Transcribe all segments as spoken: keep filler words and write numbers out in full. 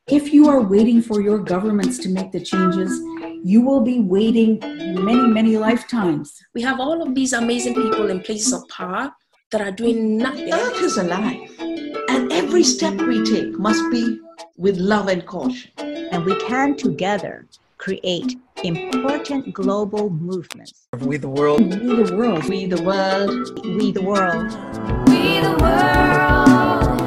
If you are waiting for your governments to make the changes, you will be waiting many, many lifetimes. We have all of these amazing people in places of power that are doing nothing. Earth is alive, and every step we take must be with love and caution. And we can together create important global movements. We the world. We the world. We the world. We the world. We the world.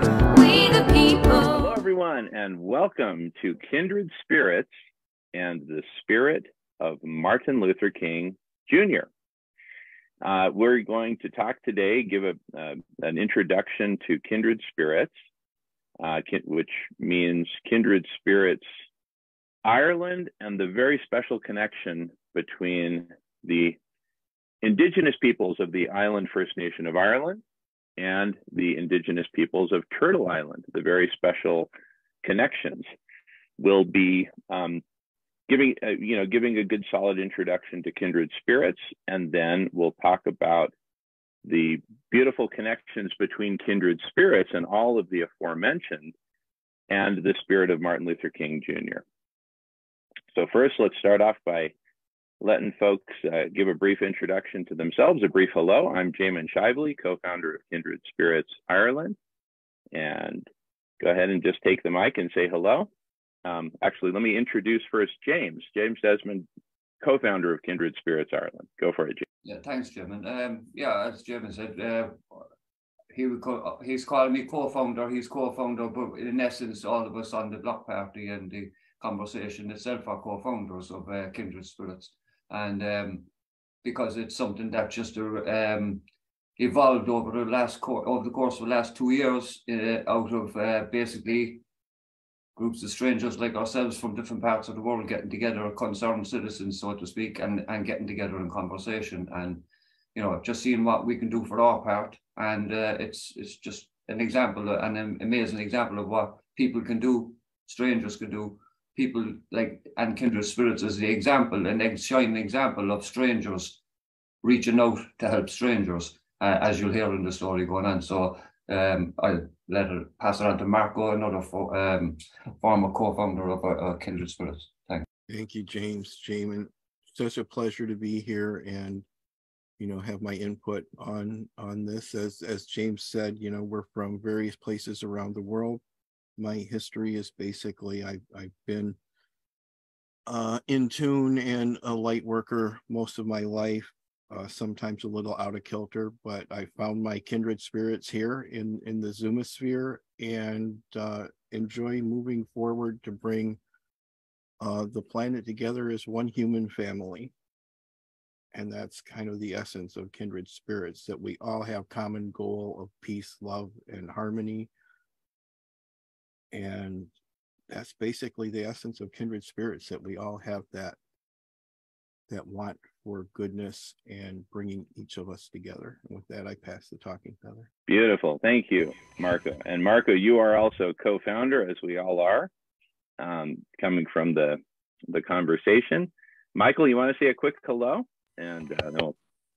We the people. Hello, everyone, and welcome to Kindred Spirits and the Spirit of Martin Luther King, Junior Uh, we're going to talk today, give a, uh, an introduction to Kindred Spirits, uh, which means Kindred Spirits Ireland, and the very special connection between the indigenous peoples of the island First Nation of Ireland and the indigenous peoples of Turtle Island. The very special connections will be um, giving, uh, you know, giving a good solid introduction to Kindred Spirits, and then we'll talk about the beautiful connections between Kindred Spirits and all of the aforementioned and the spirit of Martin Luther King, Junior So first, let's start off by letting folks uh, give a brief introduction to themselves, a brief hello. I'm Jamin Shively, co-founder of Kindred Spirits Ireland. And go ahead and just take the mic and say hello. Um, actually, let me introduce first James. James Desmond, co-founder of Kindred Spirits Ireland. Go for it, James. Yeah, thanks, Jamin. Um, yeah, as Jamin said, uh, he would call, he's calling me co-founder, he's co-founder, but in essence, all of us on the block party and the conversation itself are co-founders of uh, Kindred Spirits. And um, because it's something that just um, evolved over the last over the course of the last two years uh, out of uh, basically groups of strangers like ourselves from different parts of the world getting together, concerned citizens, so to speak, and, and getting together in conversation and, you know, just seeing what we can do for our part. And uh, it's it's just an example, an amazing example of what people can do, strangers can do. People like, and Kindred Spirits is the example, an shining example of strangers reaching out to help strangers, uh, as you'll hear in the story going on. So um, I'll let her pass it on to Marco, another fo um, former co-founder of uh, Kindred Spirits. Thanks. Thank you, James. Jamin, such a pleasure to be here and, you know, have my input on on this. As as James said, you know, we're from various places around the world. My history is basically I've, I've been uh, in tune and a light worker most of my life, uh, sometimes a little out of kilter, but I found my kindred spirits here in, in the Zoomosphere and uh, enjoy moving forward to bring uh, the planet together as one human family. And that's kind of the essence of Kindred Spirits, that we all have common goal of peace, love, and harmony. And that's basically the essence of Kindred Spirits, that we all have that that want for goodness and bringing each of us together. And with that, I pass the talking feather. Beautiful. Thank you, Marco. And Marco, you are also co-founder, as we all are, um, coming from the, the conversation. Michael, you want to say a quick hello? And uh, then we'll...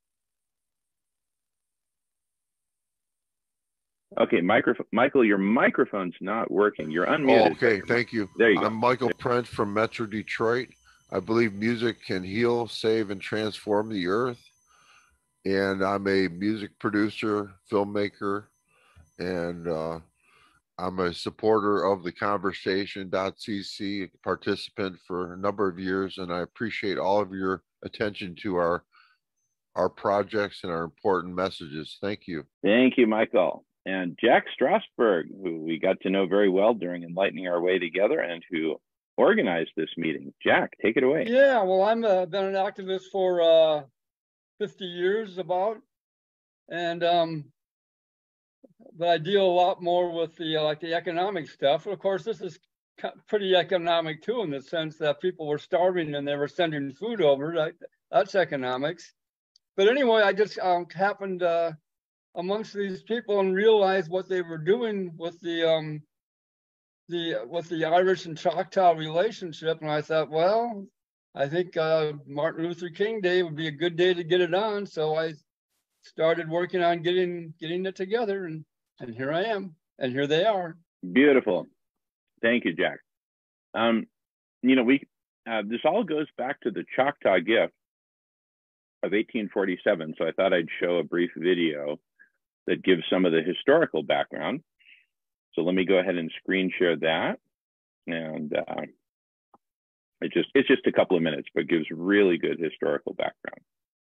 Okay, microphone, Michael, your microphone's not working. You're unmuted. Oh, okay, thank you. There you go. I'm Michael Prince from Metro Detroit. I believe music can heal, save, and transform the earth. And I'm a music producer, filmmaker, and uh, I'm a supporter of the conversation dot c c, participant for a number of years, and I appreciate all of your attention to our our projects and our important messages. Thank you. Thank you, Michael. And Jack Strasberg, who we got to know very well during Enlightening Our Way Together and who organized this meeting. Jack, take it away. Yeah, well, I've uh, been an activist for uh, fifty years about, and um, but I deal a lot more with the uh, like the economic stuff. Of course, this is pretty economic too, in the sense that people were starving and they were sending food over. That, that's economics. But anyway, I just um, happened uh, amongst these people and realized what they were doing with the um, the with the Irish and Choctaw relationship, and I thought, well, I think uh, Martin Luther King Day would be a good day to get it on. So I started working on getting getting it together, and and here I am, and here they are. Beautiful. Thank you, Jack. Um, you know, we uh, this all goes back to the Choctaw Gift of eighteen forty-seven. So I thought I'd show a brief video that gives some of the historical background. So let me go ahead and screen share that. And uh, it just it's just a couple of minutes, but gives really good historical background.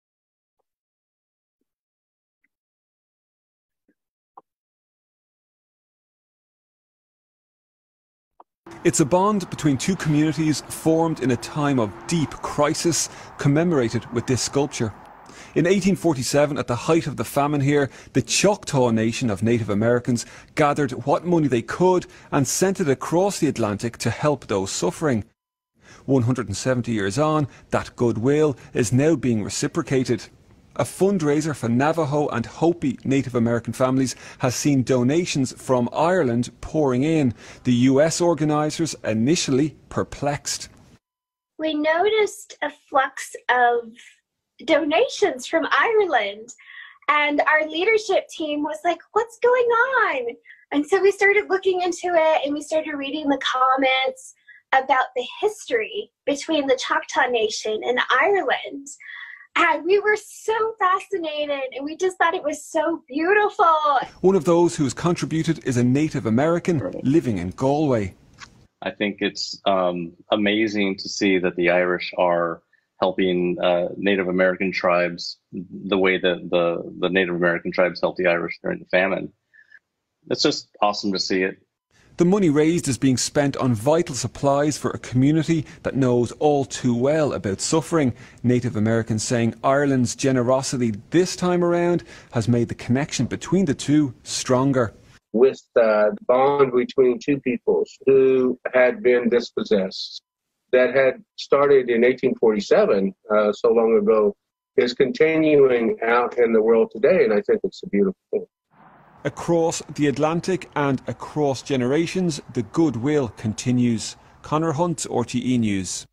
It's a bond between two communities formed in a time of deep crisis, commemorated with this sculpture. In eighteen forty-seven, at the height of the famine here, the Choctaw Nation of Native Americans gathered what money they could and sent it across the Atlantic to help those suffering. one hundred seventy years on, that goodwill is now being reciprocated. A fundraiser for Navajo and Hopi Native American families has seen donations from Ireland pouring in. The U S organisers initially perplexed. We noticed a flux of donations from Ireland, and our leadership team was like, what's going on? And so we started looking into it, and we started reading the comments about the history between the Choctaw Nation and Ireland. And we were so fascinated, and we just thought it was so beautiful. One of those who has contributed is a Native American living in Galway. I think it's um, amazing to see that the Irish are helping uh, Native American tribes the way that the, the Native American tribes helped the Irish during the famine. It's just awesome to see it. The money raised is being spent on vital supplies for a community that knows all too well about suffering. Native Americans saying Ireland's generosity this time around has made the connection between the two stronger. With uh, the bond between two peoples who had been dispossessed, that had started in eighteen forty-seven, uh, so long ago, is continuing out in the world today, and I think it's a beautiful thing. Across the Atlantic and across generations, the goodwill continues. Conor Hunt, R T E News.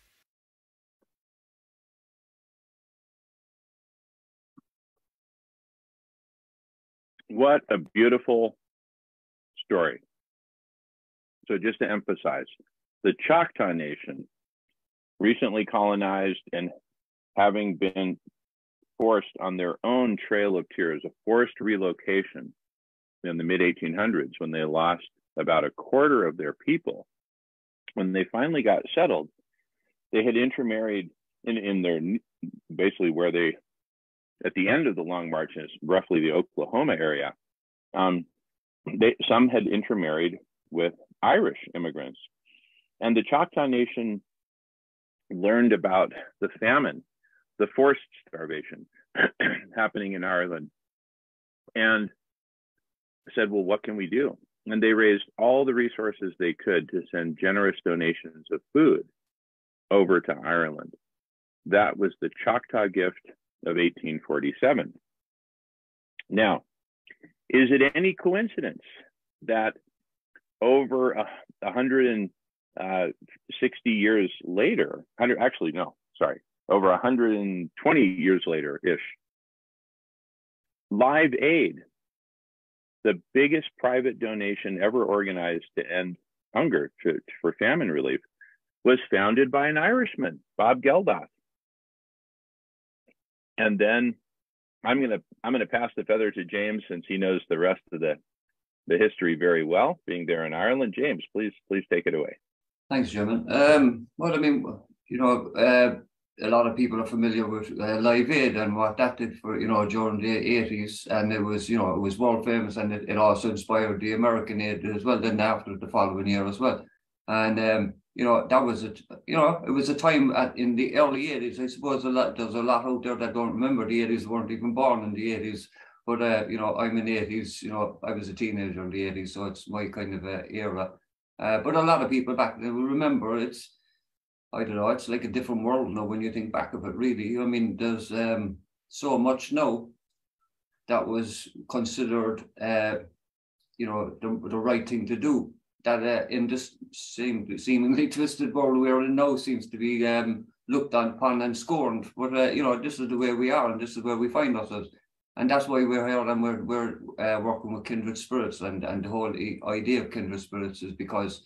What a beautiful story. So just to emphasize, the Choctaw Nation, recently colonized and having been forced on their own Trail of Tears, a forced relocation in the mid eighteen hundreds, when they lost about a quarter of their people. When they finally got settled, they had intermarried in, in their, basically where they, at the end of the Long March, is roughly the Oklahoma area, um, they, some had intermarried with Irish immigrants. And the Choctaw Nation learned about the famine, the forced starvation happening in Ireland, and said, well, what can we do? And they raised all the resources they could to send generous donations of food over to Ireland. That was the Choctaw Gift of eighteen forty-seven. Now, is it any coincidence that over a one hundred sixty years later, one hundred, actually, no, sorry, over one hundred twenty years later-ish, Live Aid, the biggest private donation ever organized to end hunger, to, for famine relief, was founded by an Irishman, Bob Geldof. And then I'm gonna I'm gonna pass the feather to James, since he knows the rest of the the history very well, being there in Ireland. James, please please take it away. Thanks, German. Um, well, I mean, you know, uh, a lot of people are familiar with uh, Live Aid and what that did for, you know, during the eighties, and it was, you know, it was world famous, and it, it also inspired the American Aid as well, then after the following year as well. And, um, you know, that was, a, you know, it was a time at, in the early eighties, I suppose a lot, there's a lot out there that don't remember the eighties, weren't even born in the eighties. But, uh, you know, I'm in the eighties, you know, I was a teenager in the eighties, so it's my kind of uh, era. Uh, but a lot of people back then will remember it's, I don't know, it's like a different world now when you think back of it, really. I mean, there's um, so much now that was considered, uh, you know, the, the right thing to do, that uh, in this seem, seemingly twisted world we're in now seems to be um, looked upon and scorned. But, uh, you know, this is the way we are, and this is where we find ourselves. And that's why we're here, and we're, we're uh, working with Kindred Spirits, and, and the whole idea of Kindred Spirits is because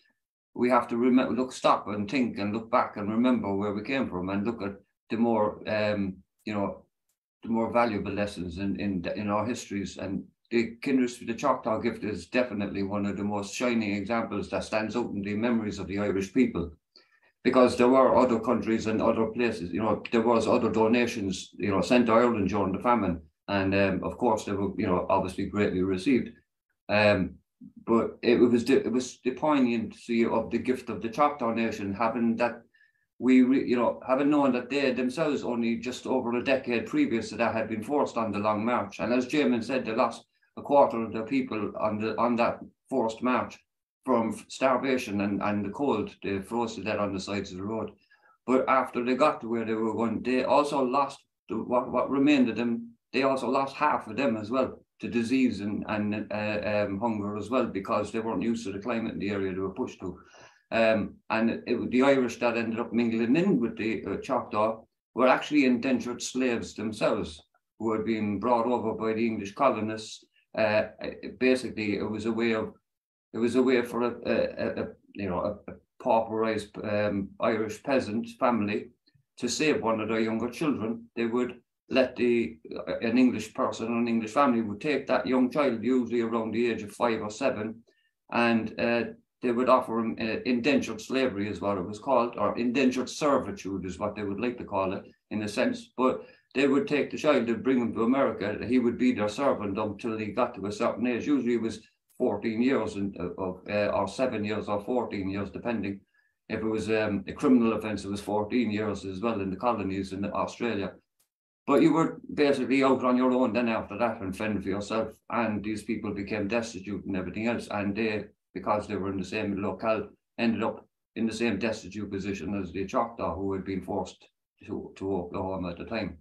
we have to remember, look, stop and think and look back and remember where we came from and look at the more, um, you know, the more valuable lessons in in, in our histories. And the Kindred, the Choctaw Gift is definitely one of the most shining examples that stands out in the memories of the Irish people. Because there were other countries and other places, you know, there was other donations, you know, sent to Ireland during the famine. And um, of course, they were, you know, obviously greatly received. Um, but it was the, it was the poignancy of the gift of the Choctaw Nation, having that, we, re, you know, having known that they themselves only just over a decade previous to that had been forced on the Long March. And as Jamin said, they lost a quarter of the people on the on that forced march from starvation and, and the cold. They froze to death on the sides of the road. But after they got to where they were going, they also lost the, what, what remained of them. They also lost half of them as well to disease and, and uh, um, hunger as well, because they weren't used to the climate in the area they were pushed to. Um, and it, it, the Irish that ended up mingling in with the uh, Choctaw were actually indentured slaves themselves, who had been brought over by the English colonists. Uh, it, basically, it was a way of It was a way for a, a, a you know a, a pauperized um, Irish peasant family to save one of their younger children. They would let the an English person, an English family would take that young child, usually around the age of five or seven, and uh, they would offer him uh, indentured slavery, is what it was called, or indentured servitude is what they would like to call it, in a sense. But they would take the child and bring him to America. He would be their servant until he got to a certain age. Usually it was fourteen years and, of, uh, or seven years or fourteen years, depending. If it was um, a criminal offence, it was fourteen years as well in the colonies in Australia. But you were basically out on your own then after that and fend for yourself. And these people became destitute and everything else. And they, because they were in the same locale, ended up in the same destitute position as the Choctaw, who had been forced to, to Oklahoma at the time.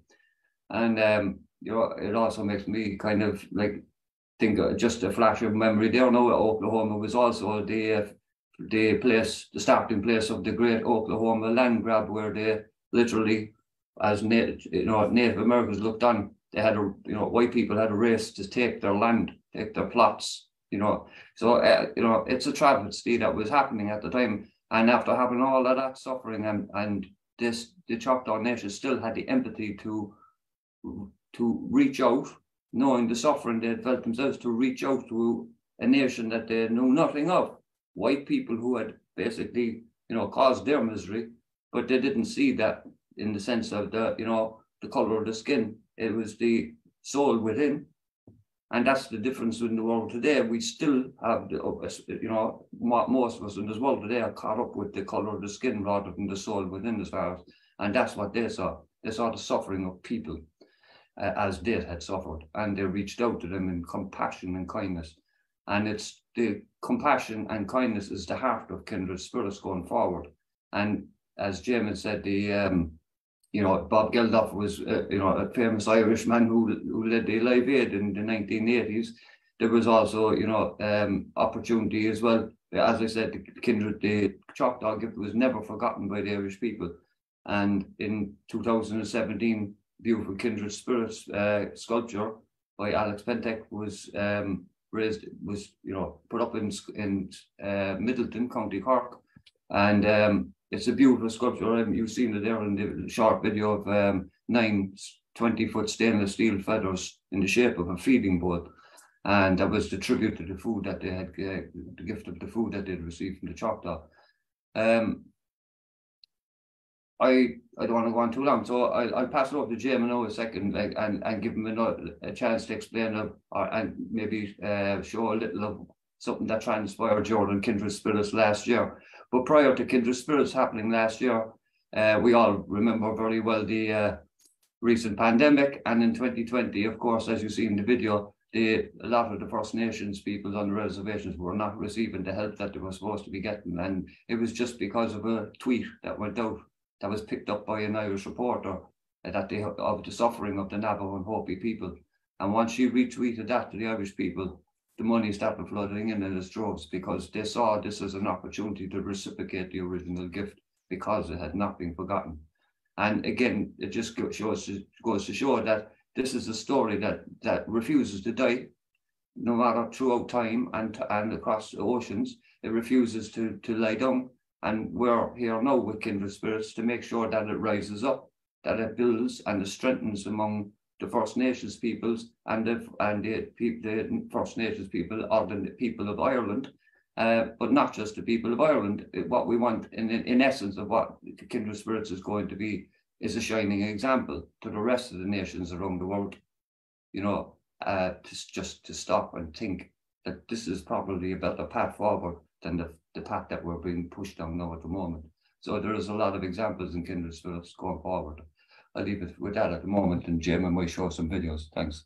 And um, you know, it also makes me kind of like think uh, just a flash of memory there now. Oklahoma was also the uh, the place, the starting place of the great Oklahoma land grab, where they literally, as native, you know, Native Americans looked on, they had a, you know, white people had a race to take their land, take their plots, you know. So uh, you know, it's a travesty that was happening at the time. And after having all of that suffering, and and this, the Choctaw Nation still had the empathy to to reach out, knowing the suffering they had felt themselves, to reach out to a nation that they knew nothing of, white people who had basically, you know, caused their misery, but they didn't see that in the sense of the, you know, the color of the skin. It was the soul within. And that's the difference in the world today. We still have, the, you know, most of us in this world today are caught up with the color of the skin rather than the soul within, as far as, and that's what they saw. They saw the suffering of people uh, as they had suffered, and they reached out to them in compassion and kindness. And it's the compassion and kindness is the heart of Kindred Spirits going forward. And as Jamin said, the um, you know, Bob Geldof was uh, you know, a famous Irishman who who led the Live Aid in the nineteen eighties. There was also, you know, um, opportunity as well. As I said, the Kindred, the Choctaw Gift was never forgotten by the Irish people. And in two thousand seventeen, beautiful Kindred Spirits uh, sculpture by Alex Pentek was um, raised, was, you know, put up in in uh, Middleton, County Cork, and um, it's a beautiful sculpture. Um, you've seen it there in the short video of um, nine twenty-foot stainless steel feathers in the shape of a feeding bowl, and that was the tribute to the food that they had, uh, the gift of the food that they'd received from the Choctaw. Um, I I don't want to go on too long, so I'll, I'll pass it over to Jamin now a second, like, and and give him another, a chance to explain uh, or and maybe uh, show a little of something that transpired during Kindred Spirits last year. But prior to Kindred Spirits happening last year, uh, we all remember very well the uh, recent pandemic, and in twenty twenty, of course, as you see in the video, the a lot of the First Nations peoples on the reservations were not receiving the help that they were supposed to be getting, and it was just because of a tweet that went out that was picked up by an Irish reporter uh, that they of the suffering of the Navajo and Hopi people. And once she retweeted that to the Irish people, the money started flooding in in its droves, because they saw this as an opportunity to reciprocate the original gift, because it had not been forgotten. And again, it just shows goes to show that this is a story that that refuses to die, no matter throughout time and and across the oceans. it refuses to, to lie down. And we're here now with Kindred Spirits to make sure that it rises up, that it builds and it strengthens among the First Nations peoples and the, and the, the First Nations people, or the people of Ireland, uh, but not just the people of Ireland. What we want, in, in essence, of what Kindred Spirits is going to be, is a shining example to the rest of the nations around the world. You know, uh, to, just to stop and think that this is probably a better path forward than the, the path that we're being pushed down now at the moment. So there is a lot of examples in Kindred Spirits going forward. I'll leave it with that at the moment, and Jim and we show some videos. Thanks.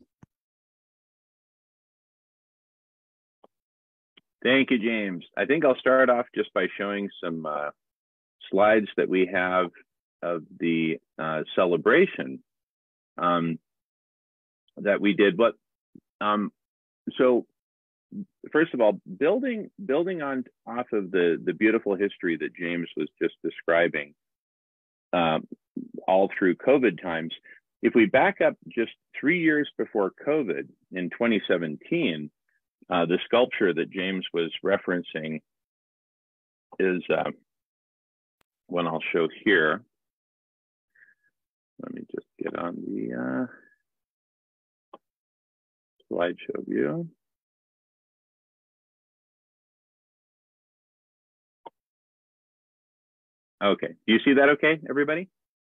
Thank you, James. I think I'll start off just by showing some uh, slides that we have of the uh, celebration um, that we did. But um, so, first of all, building building on off of the the beautiful history that James was just describing, um, all through COVID times. If we back up just three years before COVID, in twenty seventeen, uh, the sculpture that James was referencing is uh, one I'll show here. Let me just get on the uh, slideshow view. Okay, do you see that okay, everybody?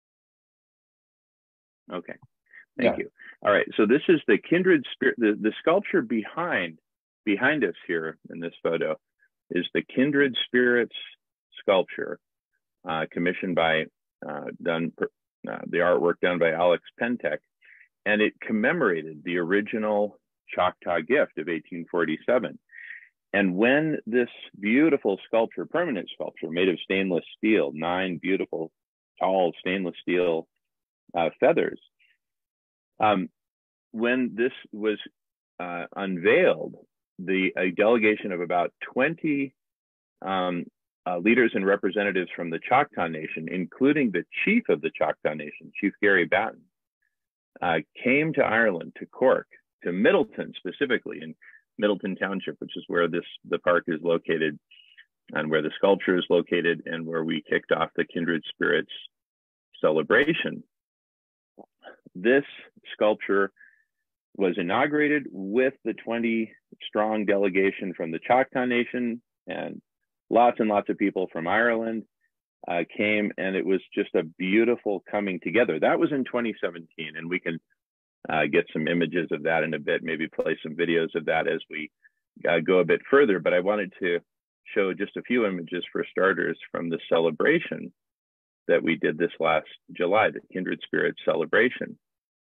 Okay, thank Yeah. you. All right, so this is the Kindred Spirit, the, the sculpture behind, behind us here in this photo is the Kindred Spirits sculpture, uh, commissioned by, uh, done, uh, the artwork done by Alex Pentek, and it commemorated the original Choctaw gift of eighteen forty-seven. And when this beautiful sculpture, permanent sculpture made of stainless steel, nine beautiful, tall stainless steel uh, feathers, um, when this was uh, unveiled, the a delegation of about twenty um, uh, leaders and representatives from the Choctaw Nation, including the chief of the Choctaw Nation, Chief Gary Batten, uh, came to Ireland, to Cork, to Middleton specifically, and Middleton Township, which is where this the park is located and where the sculpture is located and where we kicked off the Kindred Spirits celebration. This sculpture was inaugurated with the twenty strong delegation from the Choctaw Nation, and lots and lots of people from Ireland uh, came, and it was just a beautiful coming together. That was in twenty seventeen, and we can Uh, get some images of that in a bit, maybe play some videos of that as we uh, go a bit further. But I wanted to show just a few images for starters from the celebration that we did this last July, the Kindred Spirits celebration.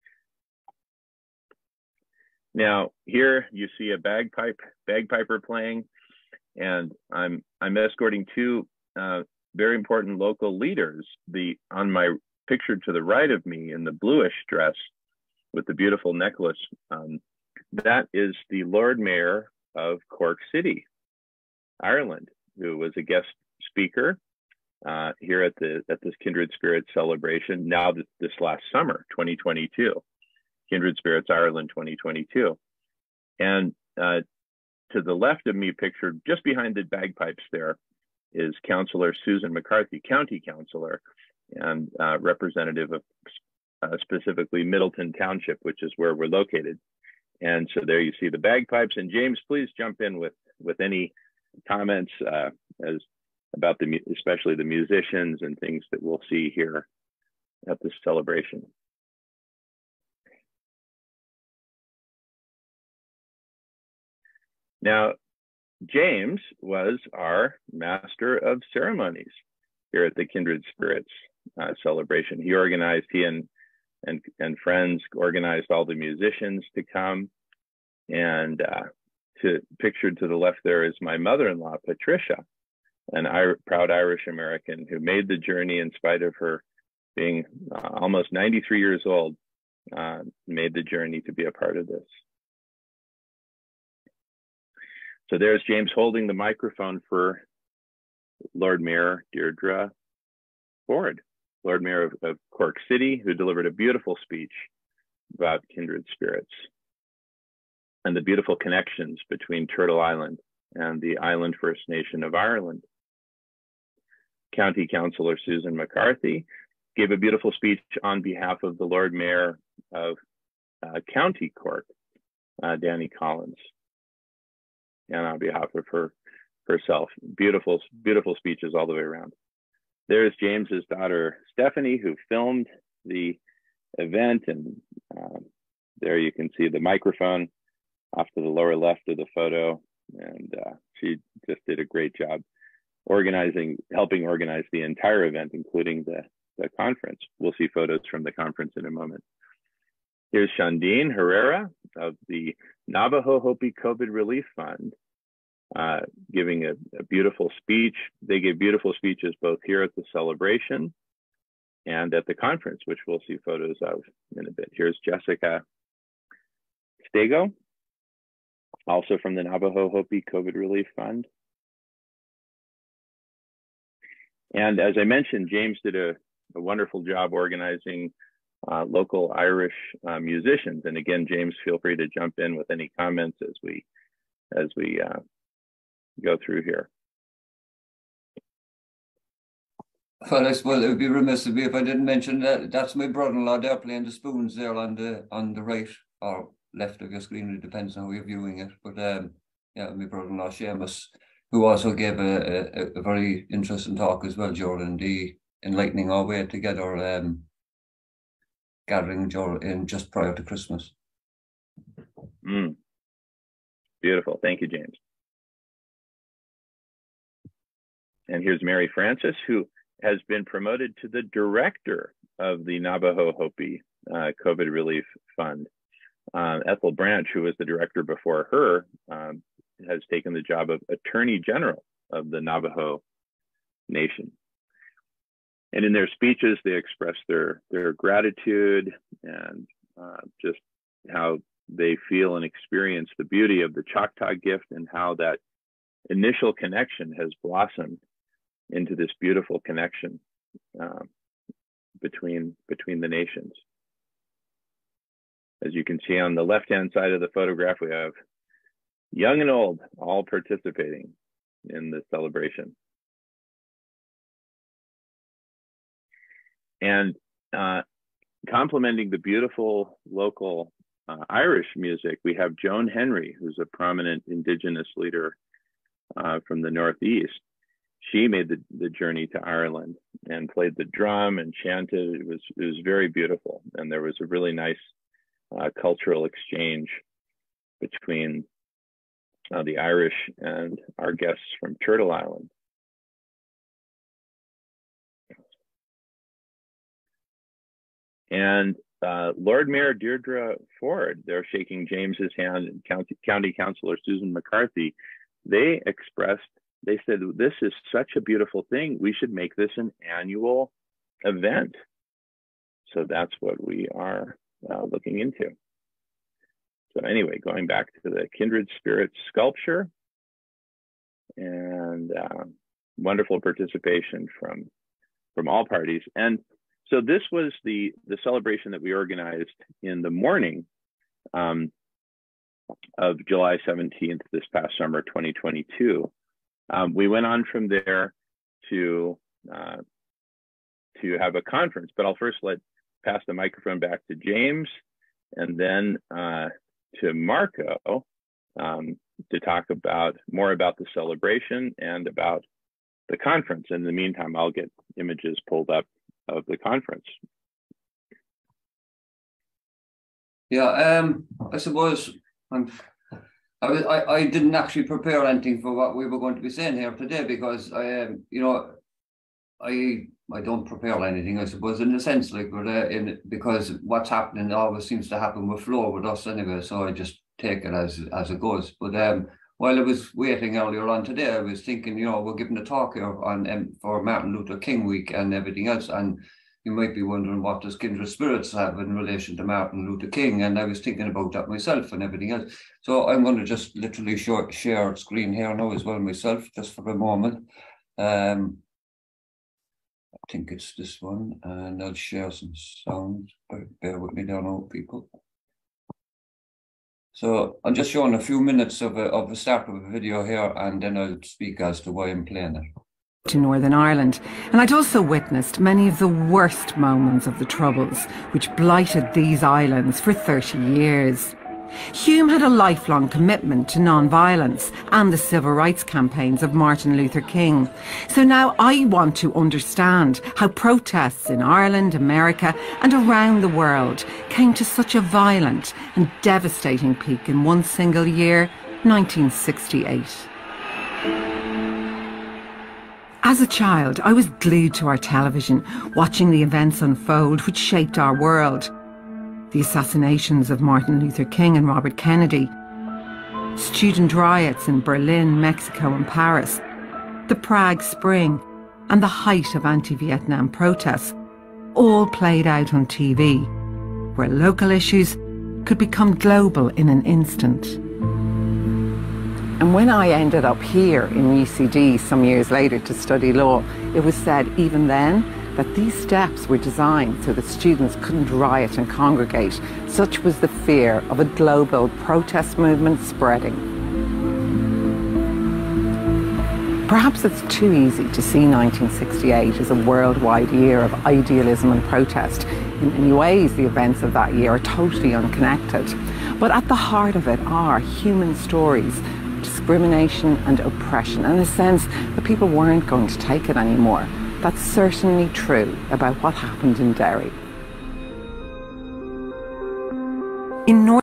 Now, here you see a bagpipe, bagpiper playing, and I'm, I'm escorting two uh, very important local leaders. The, on my picture to the right of me in the bluish dress, with the beautiful necklace, um, that is the Lord Mayor of Cork City, Ireland, who was a guest speaker uh, here at the at this Kindred Spirits celebration. Now this, this last summer, twenty twenty-two, Kindred Spirits Ireland twenty twenty-two, and uh, to the left of me, pictured just behind the bagpipes, there is Councillor Susan McCarthy, County Councillor, and uh, representative of Uh, specifically Middleton Township, which is where we're located. And so there you see the bagpipes. And James, please jump in with with any comments uh, as about the especially the musicians and things that we'll see here at this celebration. Now, James was our master of ceremonies here at the Kindred Spirits uh, celebration. He organized, he and And, and friends organized all the musicians to come. And uh, to pictured to the left there is my mother-in-law, Patricia, an Ir proud Irish American who made the journey in spite of her being uh, almost ninety-three years old, uh, made the journey to be a part of this. So there's James holding the microphone for Lord Mayor Deirdre Ford, Lord Mayor of, of Cork City, who delivered a beautiful speech about Kindred Spirits and the beautiful connections between Turtle Island and the Island First Nation of Ireland. County Councillor Susan McCarthy gave a beautiful speech on behalf of the Lord Mayor of uh, County Cork, uh, Danny Collins, and on behalf of her herself. Beautiful, beautiful speeches all the way around. There's James's daughter, Stephanie, who filmed the event, and uh, there you can see the microphone off to the lower left of the photo, and uh, she just did a great job organizing, helping organize the entire event, including the, the conference. We'll see photos from the conference in a moment. Here's Shandine Herrera of the Navajo Hopi COVID Relief Fund, uh, giving a, a beautiful speech. They gave beautiful speeches both here at the celebration and at the conference, which we'll see photos of in a bit. Here's Jessica Stego, also from the Navajo Hopi COVID Relief Fund. And as I mentioned, James did a, a wonderful job organizing uh, local Irish uh, musicians. And again, James, feel free to jump in with any comments as we as we uh, go through here. Well, I suppose it would be remiss of me if I didn't mention that that's my brother-in-law there playing the spoons there on the on the right or left of your screen. It depends on how you're viewing it. But um, yeah, my brother-in-law Seamus, who also gave a, a, a very interesting talk as well, Jordan, the enlightening our way together um, gathering in just prior to Christmas. Mm. Beautiful. Thank you, James. And here's Mary Francis, who has been promoted to the director of the Navajo Hopi uh, COVID Relief Fund. Uh, Ethel Branch, who was the director before her, um, has taken the job of Attorney General of the Navajo Nation. And in their speeches, they express their, their gratitude and uh, just how they feel and experience the beauty of the Choctaw gift and how that initial connection has blossomed into this beautiful connection uh, between, between the nations. As you can see on the left-hand side of the photograph, we have young and old all participating in the celebration. And uh, complementing the beautiful local uh, Irish music, we have Joan Henry, who's a prominent Indigenous leader uh, from the Northeast. She made the, the journey to Ireland and played the drum and chanted. It was, it was very beautiful. And there was a really nice uh, cultural exchange between uh, the Irish and our guests from Turtle Island. And uh, Lord Mayor Deirdre Ford, they're shaking James's hand, and County, County Councillor Susan McCarthy, they expressed, they said, this is such a beautiful thing. We should make this an annual event. So that's what we are uh, looking into. So anyway, going back to the Kindred Spirits sculpture, and uh, wonderful participation from, from all parties. And so this was the, the celebration that we organized in the morning um, of July seventeenth, this past summer, twenty twenty-two. Um, we went on from there to, uh, to have a conference, but I'll first let pass the microphone back to James and then uh, to Marco um, to talk about more about the celebration and about the conference. In the meantime, I'll get images pulled up of the conference. Yeah, um, I suppose I'm, I, I, I didn't actually prepare anything for what we were going to be saying here today because I, um, you know, I I don't prepare anything, I suppose, in a sense, like, but uh, in because what's happening always seems to happen with flow with us anyway. So I just take it as as it goes. But um, while I was waiting earlier on today, I was thinking, you know, we're giving a talk here on um, for Martin Luther King week and everything else, and you might be wondering what does Kindred Spirits have in relation to Martin Luther King, and I was thinking about that myself and everything else. So I'm going to just literally show, share screen here now as well myself, just for a moment. Um, I think it's this one, and I'll share some sound. Bear with me there now, people. So I'm just showing a few minutes of a, of the start of a video here, and then I'll speak as to why I'm playing it. To Northern Ireland, and I'd also witnessed many of the worst moments of the Troubles, which blighted these islands for thirty years. Hume had a lifelong commitment to non-violence and the civil rights campaigns of Martin Luther King. So now I want to understand how protests in Ireland, America and around the world came to such a violent and devastating peak in one single year, nineteen sixty-eight. As a child, I was glued to our television, watching the events unfold which shaped our world. The assassinations of Martin Luther King and Robert Kennedy, student riots in Berlin, Mexico and Paris, the Prague Spring and the height of anti-Vietnam protests, all played out on T V, where local issues could become global in an instant. And when I ended up here in U C D some years later to study law, it was said even then that these steps were designed so that students couldn't riot and congregate. Such was the fear of a global protest movement spreading. Perhaps it's too easy to see nineteen sixty-eight as a worldwide year of idealism and protest. In many ways, the events of that year are totally unconnected. But at the heart of it are human stories, discrimination and oppression, and a sense that people weren't going to take it anymore. That's certainly true about what happened in Derry. In North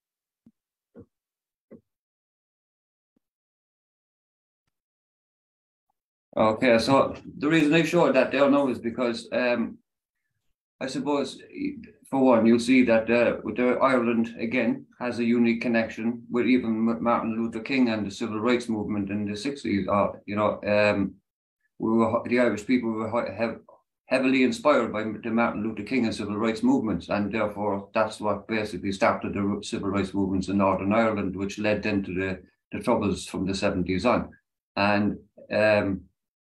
Okay, so the reason I showed that there now is because um, I suppose, for one, you'll see that uh, with the Ireland, again, has a unique connection with even Martin Luther King and the civil rights movement in the sixties. Uh, you know, um, we were, the Irish people were have, heavily inspired by the Martin Luther King and civil rights movements, and therefore that's what basically started the civil rights movements in Northern Ireland, which led into the, the Troubles from the seventies on. And um,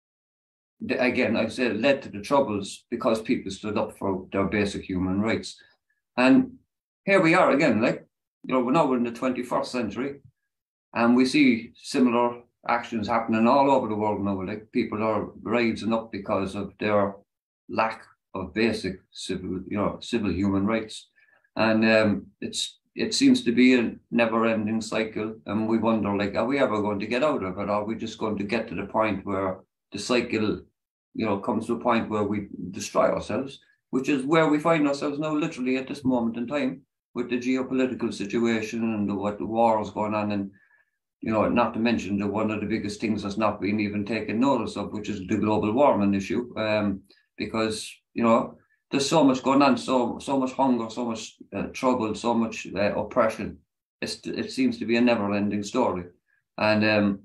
the, again, I said led to the Troubles because people stood up for their basic human rights. And here we are again, like, you know, we're now in the twenty-first century, and we see similar actions happening all over the world now. Like, people are rising up because of their lack of basic civil, you know, civil human rights. And um, it's it seems to be a never-ending cycle, and we wonder, like, are we ever going to get out of it? Are we just going to get to the point where the cycle, you know, comes to a point where we destroy ourselves, which is where we find ourselves now, literally at this moment in time, with the geopolitical situation and the, what the war is going on, and, you know, not to mention the one of the biggest things that's not been even taken notice of, which is the global warming issue, um, because, you know, there's so much going on, so so much hunger, so much uh, trouble, so much uh, oppression. It's, it seems to be a never-ending story, and um,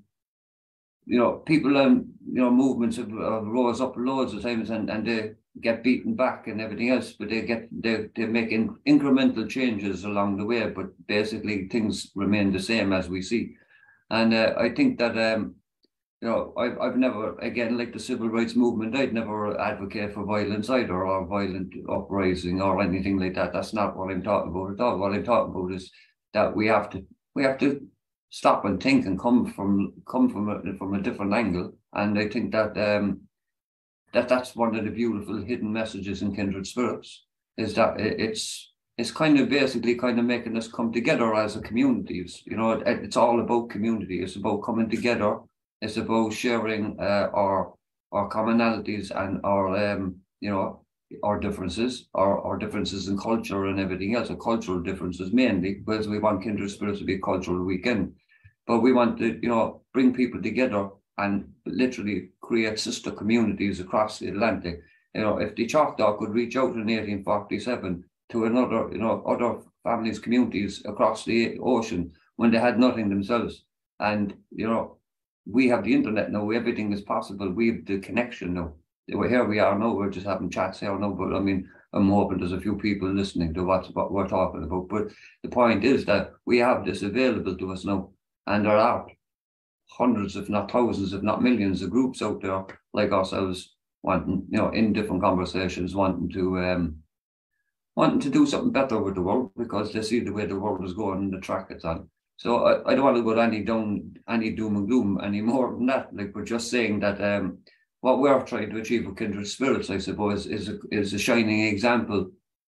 you know, people and you know movements have, have rose up loads of times, and, and they get beaten back and everything else, but they get they they make in, incremental changes along the way, but basically things remain the same as we see. And uh, I think that um, you know, I've I've never, again, like the civil rights movement, I'd never advocate for violence either, or violent uprising or anything like that. That's not what I'm talking about at all. What I'm talking about is that we have to we have to stop and think and come from come from a from a different angle. And I think that um that that's one of the beautiful hidden messages in Kindred Spirits, is that it's it's kind of basically kind of making us come together as a community. It's, you know, it, it's all about community. It's about coming together. It's about sharing uh, our our commonalities and our um you know our differences, our our differences in culture and everything else. Our cultural differences mainly, because we want Kindred Spirits to be a cultural weekend, but we want to, you know, bring people together and literally create sister communities across the Atlantic. You know, if the Choctaw could reach out in eighteen forty-seven to another, you know, other families, communities across the ocean when they had nothing themselves, and you know, we have the internet now, everything is possible. We have the connection now. Here we are now, we're just having chats here now, but I mean, I'm hoping there's a few people listening to what's, what we're talking about. But the point is that we have this available to us now, and there are hundreds, if not thousands, if not millions of groups out there like ourselves wanting, you know, in different conversations, wanting to um, wanting to do something better with the world because they see the way the world is going and the track it's on. So I, I don't want to go any down, any doom and gloom any more than that. Like, we're just saying that um, what we're trying to achieve with Kindred Spirits, I suppose, is a, is a shining example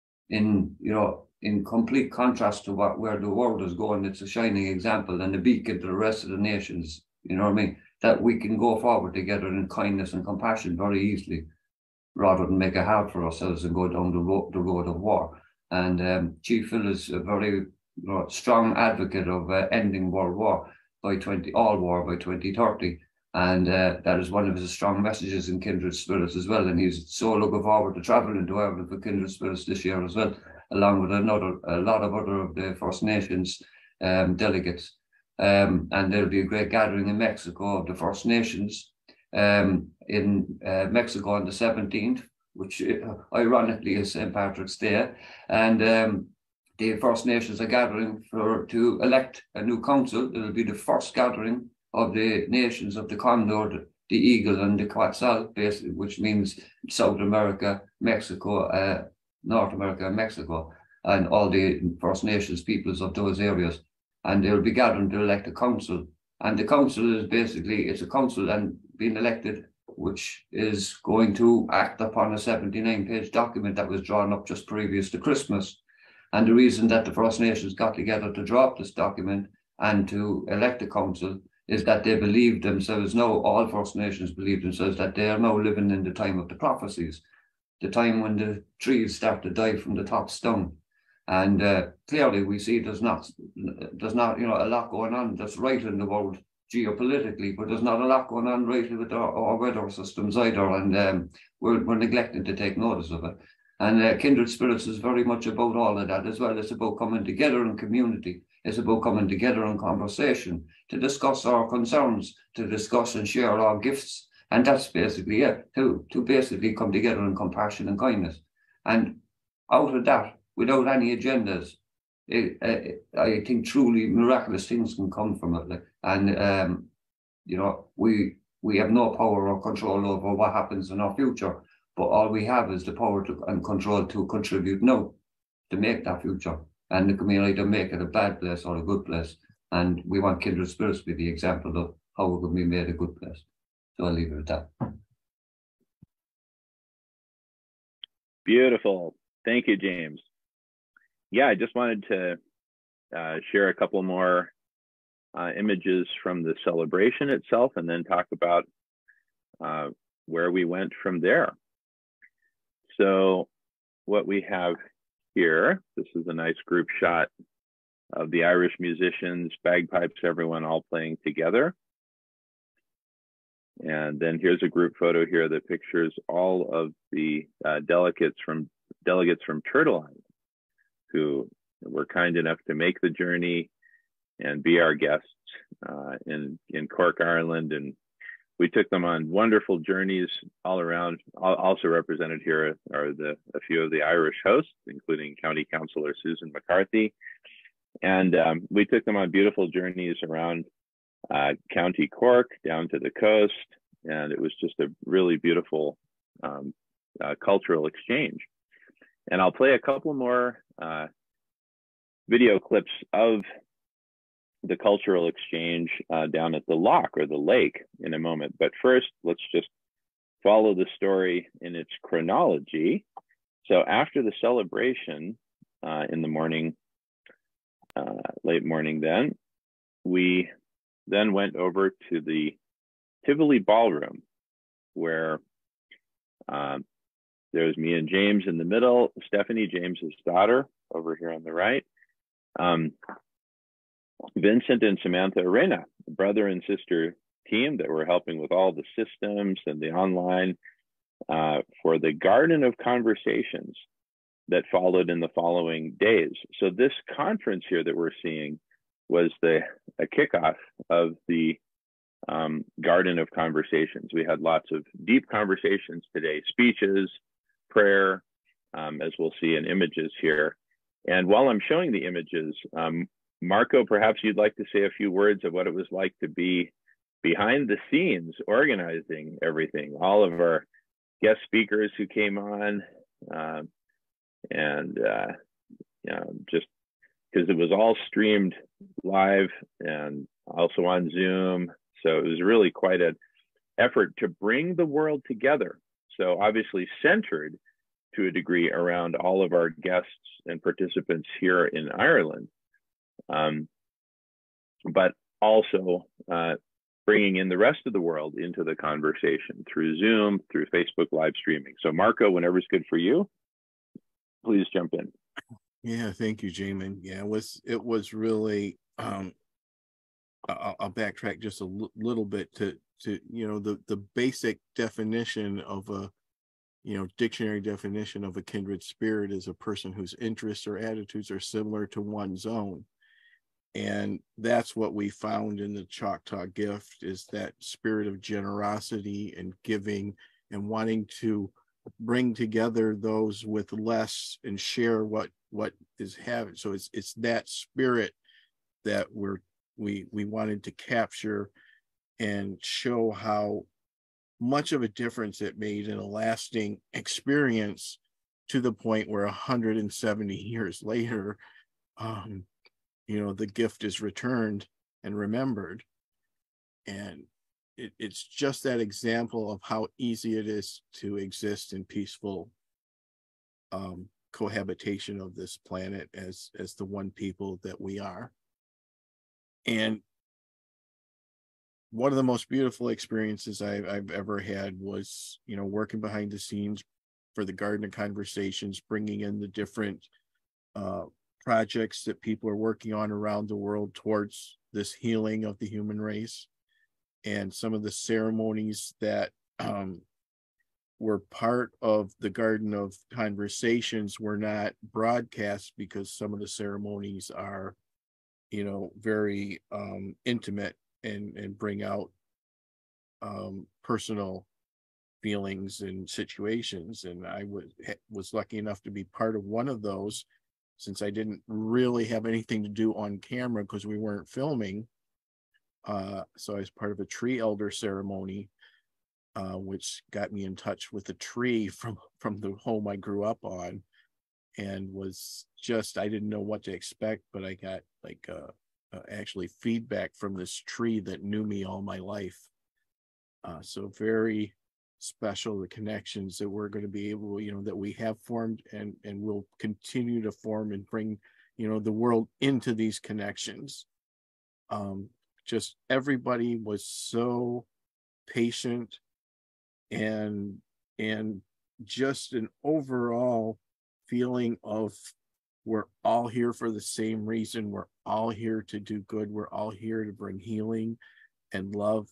in, you know, in complete contrast to what where the world is going. It's a shining example and a beacon to the rest of the nations, you know what I mean? That we can go forward together in kindness and compassion very easily, rather than make it hard for ourselves and go down the road, the road of war. And um, Chief Phil is a very you know, strong advocate of uh, ending World War by twenty, all war by twenty thirty. And uh, that is one of his strong messages in Kindred Spirits as well. And he's so looking forward to traveling to Ireland for Kindred Spirits this year as well, along with another, a lot of other of the First Nations um, delegates. Um, and there'll be a great gathering in Mexico of the First Nations um, in uh, Mexico on the seventeenth, which uh, ironically is Saint Patrick's Day. And um, the First Nations are gathering for to elect a new council. It'll be the first gathering of the nations of the Condor, the Eagle, and the Quetzal, basically, which means South America, Mexico, uh, North America, and Mexico, and all the First Nations peoples of those areas. And they'll be gathering to elect a council. And the council is basically, it's a council and being elected, which is going to act upon a seventy-nine page document that was drawn up just previous to Christmas. And the reason that the First Nations got together to draw up this document and to elect a council is that they believe themselves now, all First Nations believe themselves, that they are now living in the time of the prophecies, the time when the trees start to die from the tops down. And uh, clearly we see there's not, there's not, you know, a lot going on that's right in the world geopolitically, but there's not a lot going on right with our, our weather systems either, and um, we're, we're neglecting to take notice of it. And uh, Kindred Spirits is very much about all of that as well. It's about coming together in community. It's about coming together in conversation to discuss our concerns, to discuss and share our gifts. And that's basically it, to, to basically come together in compassion and kindness. And out of that, without any agendas, it, it, I think truly miraculous things can come from it. Like, and, um, you know, we, we have no power or control over what happens in our future, but all we have is the power to, and control to contribute now to make that future. And the community to make it a bad place or a good place. And we want Kindred Spirits to be the example of how it can be made a good place. So I'll leave it at that. Beautiful. Thank you, James. Yeah, I just wanted to uh, share a couple more uh, images from the celebration itself and then talk about uh, where we went from there. So what we have here, this is a nice group shot of the Irish musicians, bagpipes, everyone all playing together. And then here's a group photo here that pictures all of the uh, delegates from delegates from Turtle Island who were kind enough to make the journey and be our guests uh, in, in Cork, Ireland. And we took them on wonderful journeys all around. Also represented here are the a few of the Irish hosts, including County Councillor Susan McCarthy. And um, we took them on beautiful journeys around uh, County Cork, down to the coast. And it was just a really beautiful um, uh, cultural exchange. And I'll play a couple more uh, video clips of the cultural exchange uh, down at the loch or the lake in a moment. But first, let's just follow the story in its chronology. So after the celebration uh, in the morning, uh, late morning then, we then went over to the Tivoli Ballroom, where um, there's me and James in the middle, Stephanie, James's daughter, over here on the right. Um, Vincent and Samantha Arena, the brother and sister team that were helping with all the systems and the online uh, for the Garden of Conversations that followed in the following days. So this conference here that we're seeing was the a kickoff of the um, Garden of Conversations. We had lots of deep conversations today, speeches, prayer, um, as we'll see in images here. And while I'm showing the images, um, Marco, perhaps you'd like to say a few words of what it was like to be behind the scenes, organizing everything, all of our guest speakers who came on, uh, and uh, you know, just because it was all streamed live and also on Zoom. So it was really quite an effort to bring the world together. So obviously centered to a degree around all of our guests and participants here in Ireland, um, but also uh, bringing in the rest of the world into the conversation through Zoom, through Facebook live streaming. So Marco, whenever it's good for you, please jump in. Yeah, thank you, Jamin. Yeah, it was it was really. Um, I'll, I'll backtrack just a l- little bit to to you know the the basic definition of a you know dictionary definition of a kindred spirit is a person whose interests or attitudes are similar to one's own, and that's what we found in the Choctaw gift, is that spirit of generosity and giving and wanting to bring together those with less and share what what is having. So it's it's that spirit that we're we we wanted to capture and show how much of a difference it made in a lasting experience, to the point where one hundred seventy years later, um, you know, the gift is returned and remembered. And it, it's just that example of how easy it is to exist in peaceful um, cohabitation of this planet as as the one people that we are. And one of the most beautiful experiences I've, I've ever had was, you know, working behind the scenes for the Garden of Conversations, bringing in the different uh, projects that people are working on around the world towards this healing of the human race. And some of the ceremonies that um, were part of the Garden of Conversations were not broadcast, because some of the ceremonies are, you know, very um, intimate and, and bring out um, personal feelings and situations. And I was, was lucky enough to be part of one of those, since I didn't really have anything to do on camera because we weren't filming. Uh, so I was part of a tree elder ceremony, uh, which got me in touch with a tree from, from the home I grew up on, and was just, I didn't know what to expect, but I got like uh, uh, actually feedback from this tree that knew me all my life. Uh, so very special, the connections that we're going to be able, you know, that we have formed and, and will continue to form and bring, you know, the world into these connections. Um, just everybody was so patient, and and just an overall feeling of we're all here for the same reason. We're all here to do good. We're all here to bring healing and love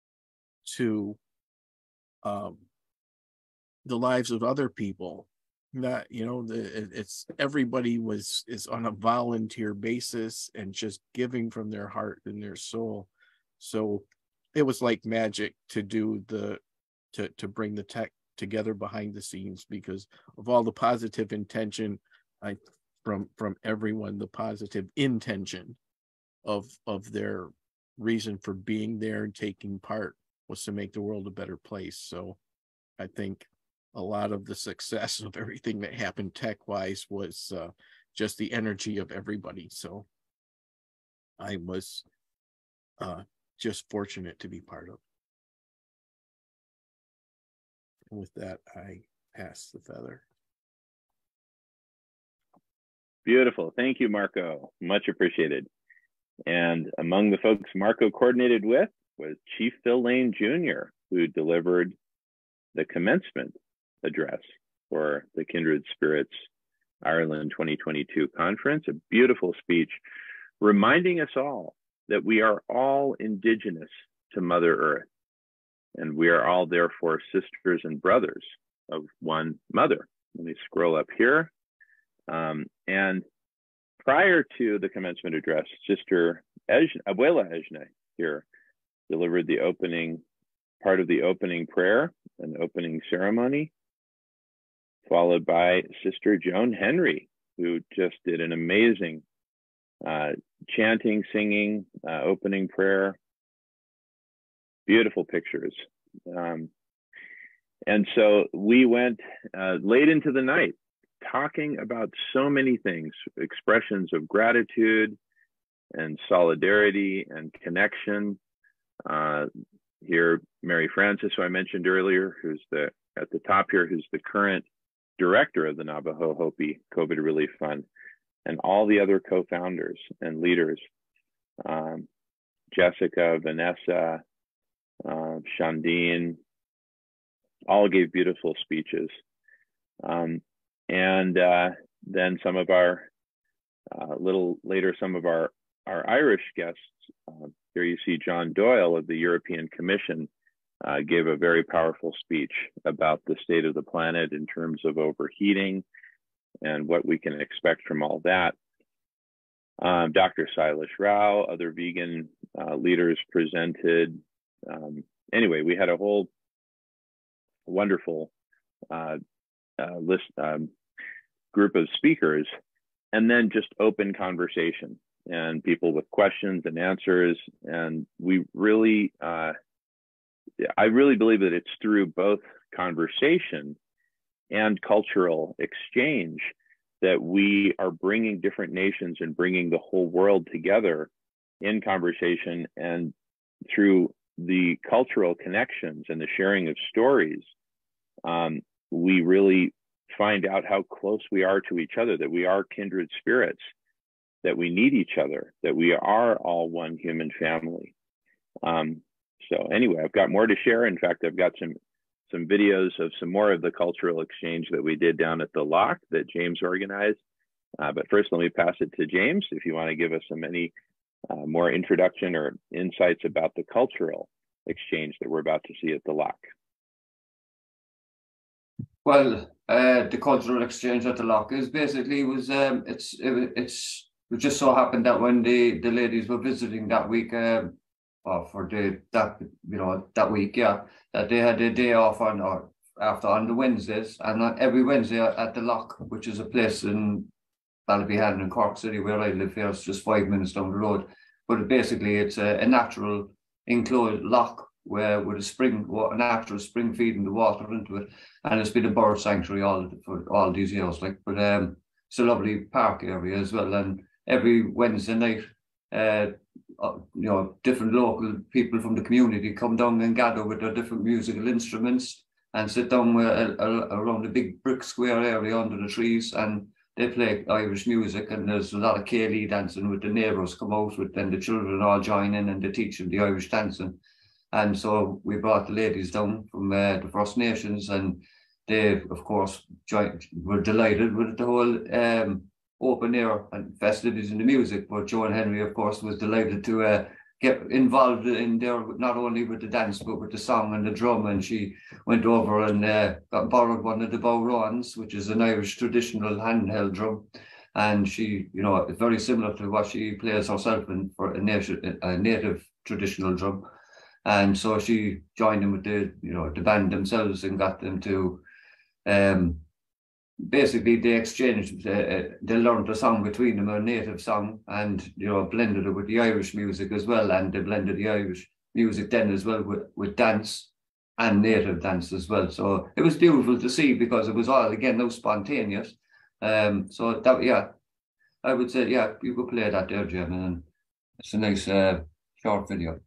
to um, the lives of other people. Not, you know, the, it's everybody was is on a volunteer basis and just giving from their heart and their soul. So it was like magic to do the to to bring the tech together behind the scenes, because of all the positive intention I from from everyone, the positive intention of of their reason for being there and taking part was to make the world a better place. So I think a lot of the success of everything that happened tech-wise was uh, just the energy of everybody. So I was uh, just fortunate to be part of. And with that, I pass the feather. Beautiful. Thank you, Marco. Much appreciated. And among the folks Marco coordinated with was Chief Phil Lane Junior, who delivered the commencement address for the Kindred Spirits Ireland twenty twenty-two conference, a beautiful speech reminding us all that we are all indigenous to Mother Earth, and we are all therefore sisters and brothers of one mother. Let me scroll up here. Um, and prior to the commencement address, Sister Ejna, Abuela Ejna here delivered the opening, part of the opening prayer and opening ceremony, followed by Sister Joan Henry, who just did an amazing uh, chanting, singing, uh, opening prayer. Beautiful pictures. Um, and so we went uh, late into the night, talking about so many things, expressions of gratitude and solidarity and connection. Uh, here, Mary Frances, who I mentioned earlier, who's the at the top here, who's the current director of the Navajo Hopi COVID Relief Fund, and all the other co-founders and leaders, um, Jessica, Vanessa, uh, Shandine, all gave beautiful speeches. Um, and uh, then some of our, uh, little later, some of our, our Irish guests, uh, here you see John Doyle of the European Commission, uh, gave a very powerful speech about the state of the planet in terms of overheating and what we can expect from all that. Um, Doctor Silas Rao, other vegan uh, leaders presented. Um, anyway, we had a whole wonderful uh, uh, list um, group of speakers, and then just open conversation and people with questions and answers. And we really, uh, I really believe that it's through both conversation and cultural exchange that we are bringing different nations and bringing the whole world together in conversation, and through the cultural connections and the sharing of stories, um, we really find out how close we are to each other, that we are kindred spirits, that we need each other, that we are all one human family. Um, so anyway, I've got more to share. In fact, I've got some some videos of some more of the cultural exchange that we did down at the Loch that James organized. Uh, but first, let me pass it to James, if you want to give us some any uh, more introduction or insights about the cultural exchange that we're about to see at the Loch. Well, uh, the cultural exchange at the Loch is basically was um, it's it, it's it just so happened that when the the ladies were visiting that week, um, or for the that you know that week, yeah, that they had a day off on or after on the Wednesdays, and on every Wednesday at the Loch, which is a place in Ballybehan in Cork City where I live here, it's just five minutes down the road. But basically, it's a, a natural enclosed loch where with a spring, a natural spring feeding the water into it, and it's been a bird sanctuary all for all these years. Like, but um, it's a lovely park area as well. And every Wednesday night, uh, uh, you know, different local people from the community come down and gather with their different musical instruments and sit down with, uh, uh, around a big brick square area under the trees, and they play Irish music, and there's a lot of Cayley dancing with the neighbours come out with, and the children all join in and they teach them the Irish dancing. And so we brought the ladies down from uh, the First Nations, and they, of course, joined, were delighted with the whole um, open air and festivities in the music. But Joan Henry, of course, was delighted to uh, get involved in there, not only with the dance, but with the song and the drum. And she went over and uh, got borrowed one of the bowrons, which is an Irish traditional handheld drum. And she, you know, it's very similar to what she plays herself in for a native, a native traditional drum. And so she joined in with the, you know, the band themselves and got them to, um, basically they exchanged, uh, they learned a song between them, a native song, and, you know, blended it with the Irish music as well. And they blended the Irish music then as well with, with dance and native dance as well. So it was beautiful to see because it was all, again, no spontaneous. Um, so that, yeah, I would say, yeah, you could play that there, Jim, and it's a nice uh, short video.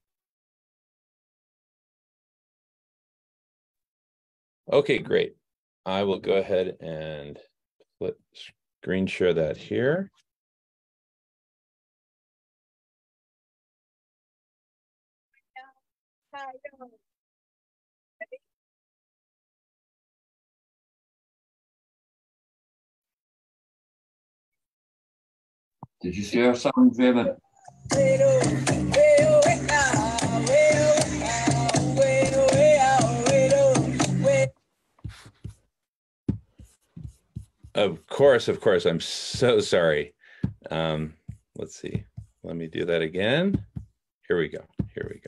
Okay, great. I will go ahead and let screen share that here. Did you share something, Raymond? Of course, of course. I'm so sorry. Um, let's see. Let me do that again. Here we go. Here we go.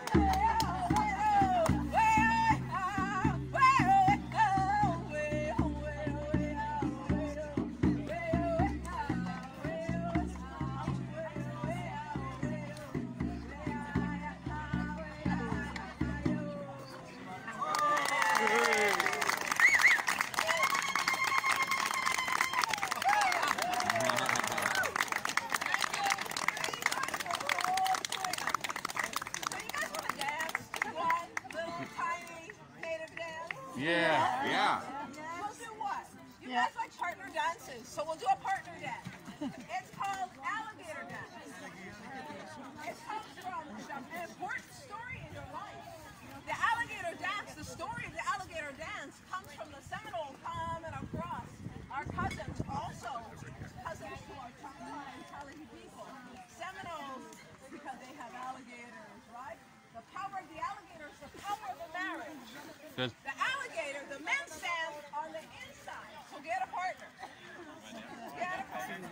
Yeah, yeah. We'll do what? You guys like partner dances, so we'll do a partner dance. It's called alligator dance. It comes from an important story in your life. The alligator dance, the story of the alligator dance comes from the Seminole coming across. Our cousins also, cousins to our Choctaw and Tallahassee people. Seminoles, because they have alligators, right? The power of the alligator is the power of the marriage. Good. The alligator, the men stand on the inside, so get a partner. Get a partner.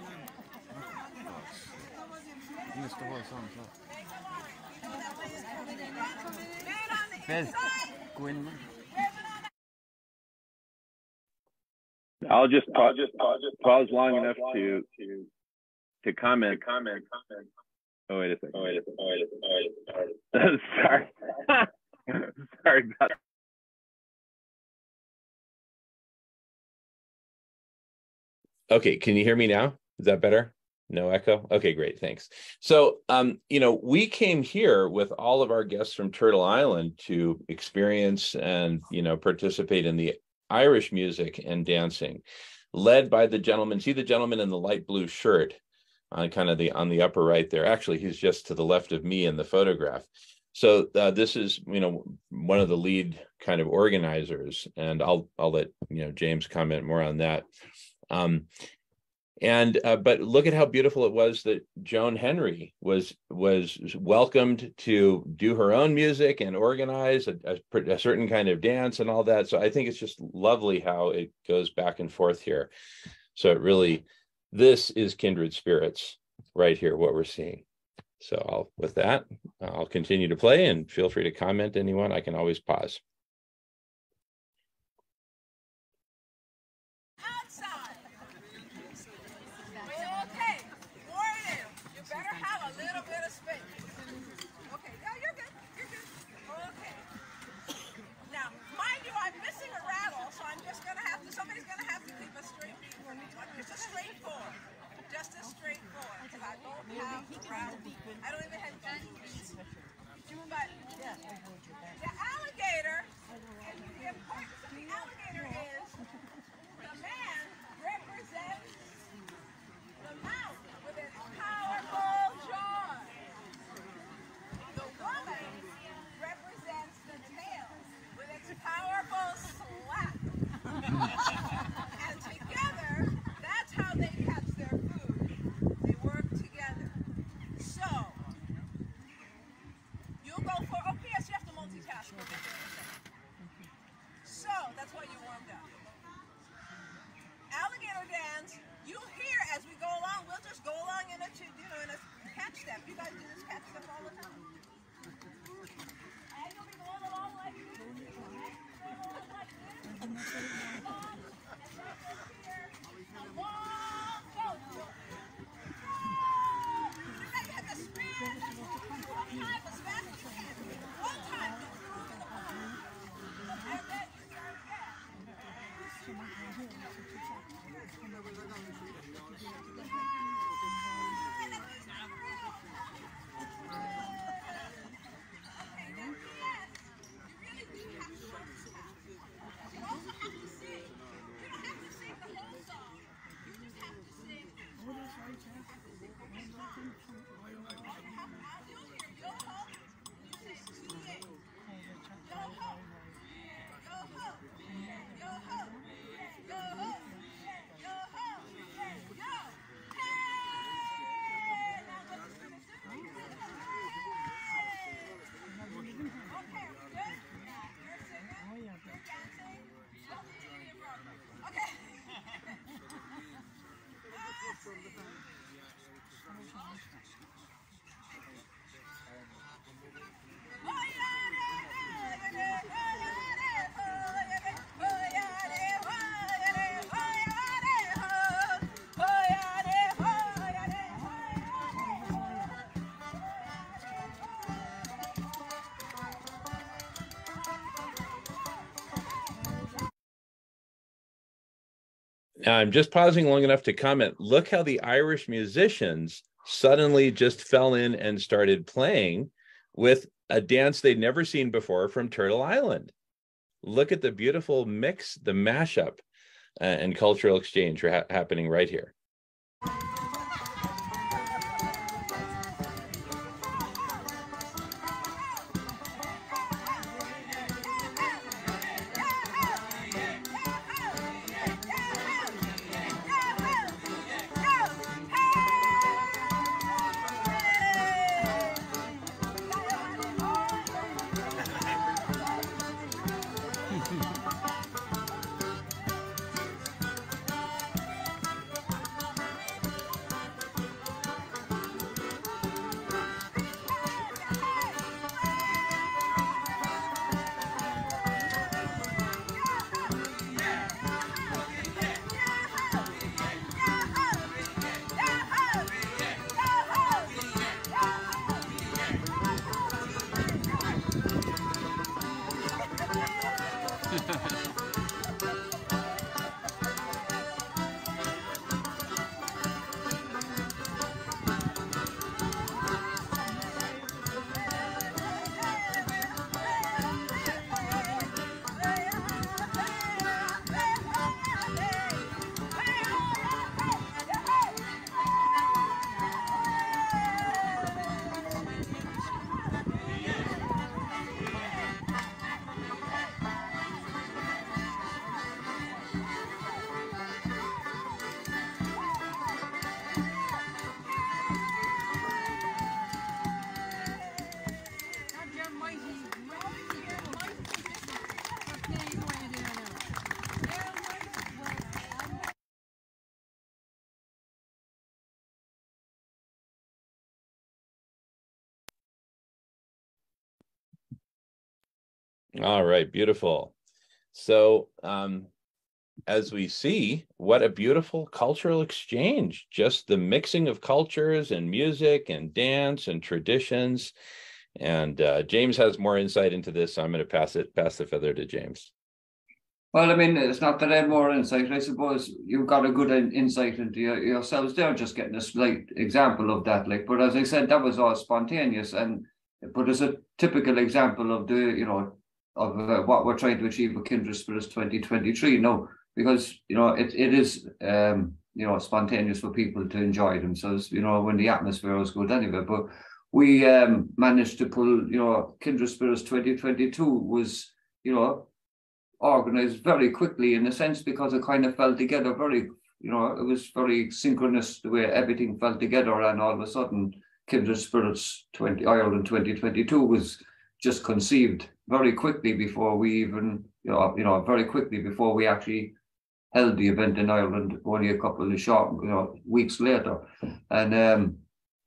Mister Voice on top. Men on the Fez, inside. go in. I'll just pause, just pause, just pause long enough to to to comment. Comment. Comment. Oh wait a second. Oh wait a second. Oh wait a second. Sorry. Sorry about that. Okay, can you hear me now? Is that better? No echo? Okay, great, thanks. So, um, you know, we came here with all of our guests from Turtle Island to experience and, you know, participate in the Irish music and dancing, led by the gentleman. See the gentleman in the light blue shirt on kind of the on the upper right there. Actually, he's just to the left of me in the photograph. So uh, this is, you know, one of the lead kind of organizers, and I'll I'll let you know James comment more on that. Um, and uh, but look at how beautiful it was that Joan Henry was was welcomed to do her own music and organize a, a, a certain kind of dance and all that. So I think it's just lovely how it goes back and forth here. So it really, this is kindred spirits right here, what we're seeing. So I'll, with that, I'll continue to play, and feel free to comment, anyone. I can always pause. Okay, warning, you better have a little bit of space. Okay, yeah, you're good, you're good. Okay. Now, mind you, I'm missing a rattle, so I'm just gonna have to, somebody's gonna have to keep a straight beat for me. Just a straight four. Just a straight four, because I don't have the rattle. I don't even have two beats. But the alligator, and the importance of the alligator is the man represents the mouth with its powerful jaws. The woman represents the tail with its powerful slap. And together, that's how they catch their food. They work together. So, you'll go for, oh yes, you have to multitask. So, that's why you warmed up. Alligator dance, you'll hear as we go along, we'll just go along in a, you know, in a catch step. You guys do this catch step all the time. And you'll be going along like this. And you'll go along like this. And right here. And one, go. You guys have to spin. One time as fast as you can. One time, go through to the bottom. And then you start again. I'm just pausing long enough to comment. Look how the Irish musicians suddenly just fell in and started playing with a dance they'd never seen before from Turtle Island. Look at the beautiful mix, the mashup, uh, and cultural exchange ha happening right here. All right, beautiful. So um, as we see, what a beautiful cultural exchange, just the mixing of cultures and music and dance and traditions. And uh, James has more insight into this, so I'm going to pass it, pass the feather to James. Well, I mean, it's not that I have more insight. I suppose you've got a good insight into your, yourselves there, just getting a slight example of that. Like, but as I said, that was all spontaneous. And but as a typical example of the, you know, of uh, what we're trying to achieve with Kindred Spirits twenty twenty-three. No, because, you know, it, it is, um, you know, spontaneous for people to enjoy themselves, you know, when the atmosphere is good anyway. But we um, managed to pull, you know, Kindred Spirits twenty twenty-two was, you know, organized very quickly in a sense because it kind of fell together very, you know, it was very synchronous the way everything fell together, and all of a sudden Kindred Spirits twenty Ireland twenty twenty-two was just conceived very quickly before we even, you know, you know, very quickly before we actually held the event in Ireland only a couple of short, you know, weeks later. And um,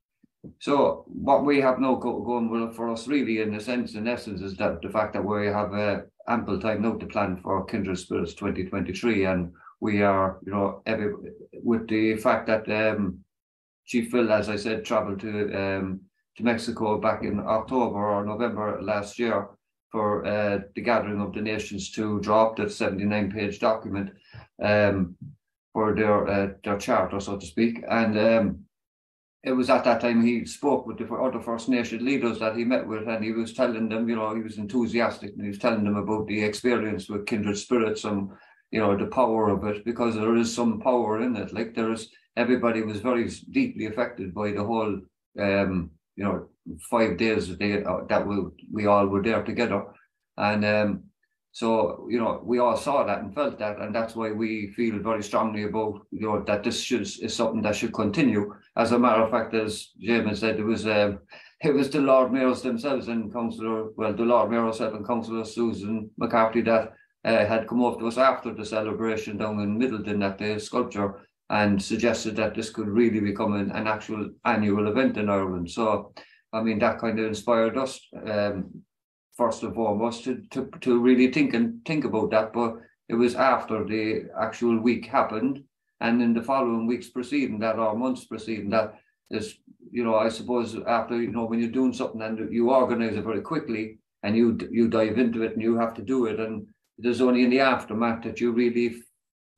so what we have now go, going well for us really in a sense, in essence, is that the fact that we have uh, ample time now to plan for Kindred Spirits twenty twenty-three. And we are, you know, every, with the fact that um, Chief Phil, as I said, traveled to um, to Mexico back in October or November last year for uh, the gathering of the nations to draw up the seventy-nine page document um, for their uh, their charter, so to speak. And um, it was at that time he spoke with the other First Nation leaders that he met with, and he was telling them, you know, he was enthusiastic, and he was telling them about the experience with Kindred Spirits and, you know, the power of it, because there is some power in it. Like there is, everybody was very deeply affected by the whole, um, you know, five days that they uh, that we we all were there together, and um, so you know we all saw that and felt that, and that's why we feel very strongly about, you know, that this should, is something that should continue. As a matter of fact, as James said, it was um, it was the Lord Mayors themselves and Councillor, well, the Lord Mayor herself and Councillor Susan McCarthy that uh, had come up to us after the celebration down in Middleton at the sculpture and suggested that this could really become an, an actual annual event in Ireland. So, I mean, that kind of inspired us, um, first and foremost, to, to, to really think and think about that. But it was after the actual week happened, and in the following weeks preceding that, or months preceding that, is, you know, I suppose after, you know, when you're doing something and you organize it very quickly and you you dive into it and you have to do it, and it is only in the aftermath that you really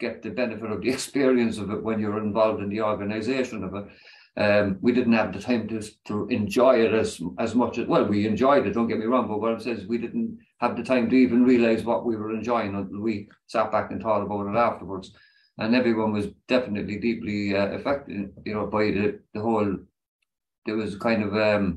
get the benefit of the experience of it when you're involved in the organization of it. Um, we didn't have the time to, to enjoy it as as much as, well, we enjoyed it, don't get me wrong, but what it says, we didn't have the time to even realize what we were enjoying until we sat back and thought about it afterwards. And everyone was definitely deeply uh, affected, you know, by the, the whole, there was kind of um,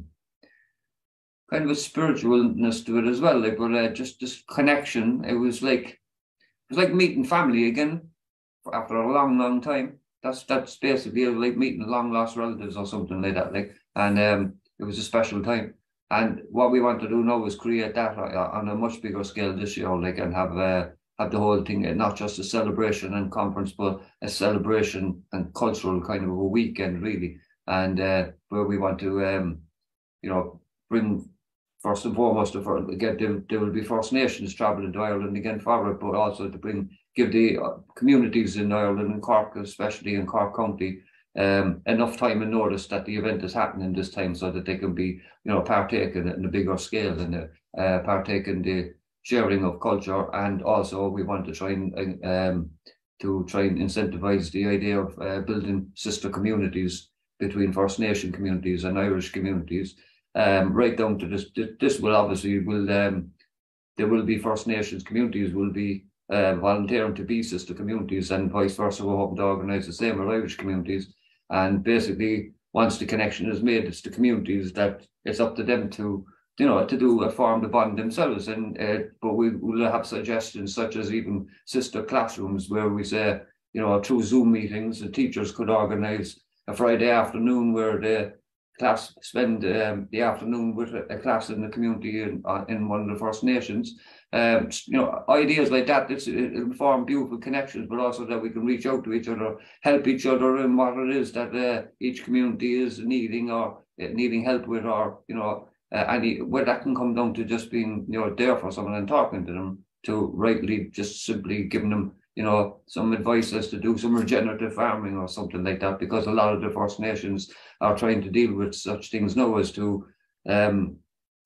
kind of a spiritualness to it as well, like, but uh, just this connection. It was like, it was like meeting family again after a long, long time. That's that's basically like meeting long lost relatives or something like that. Like, and um, it was a special time. And what we want to do now is create that on a much bigger scale this year, like, and have uh, have the whole thing not just a celebration and conference, but a celebration and cultural kind of a weekend, really. And uh, where we want to, um, you know, bring first and foremost, for again, there, there will be First Nations travelling to Ireland again for it, but also to bring give the uh, communities in Ireland and Cork, especially in Cork County, um, enough time and notice that the event is happening this time, so that they can be, you know, partake in it in a bigger scale and uh, uh, partake in the sharing of culture. And also we want to try and um, to try and incentivize the idea of uh, building sister communities between First Nation communities and Irish communities. Um, right down to this, this will obviously will um, there will be First Nations communities will be uh, volunteering to be sister communities, and vice versa. We're hoping to organise the same with Irish communities. And basically, once the connection is made, it's the communities that it's up to them to, you know, to do a form the bond themselves. And uh, but we will have suggestions such as even sister classrooms, where we say, you know, through Zoom meetings, the teachers could organise a Friday afternoon where the class spend um, the afternoon with a, a class in the community in, uh, in one of the First Nations. Um, you know, ideas like that, it's, it'll form beautiful connections, but also that we can reach out to each other, help each other in what it is that uh, each community is needing or uh, needing help with, or, you know, uh, any, where that can come down to just being, you know, there for someone and talking to them, to rightly just simply giving them, you know, some advice as to do some regenerative farming or something like that, because a lot of the First Nations are trying to deal with such things now as to, um,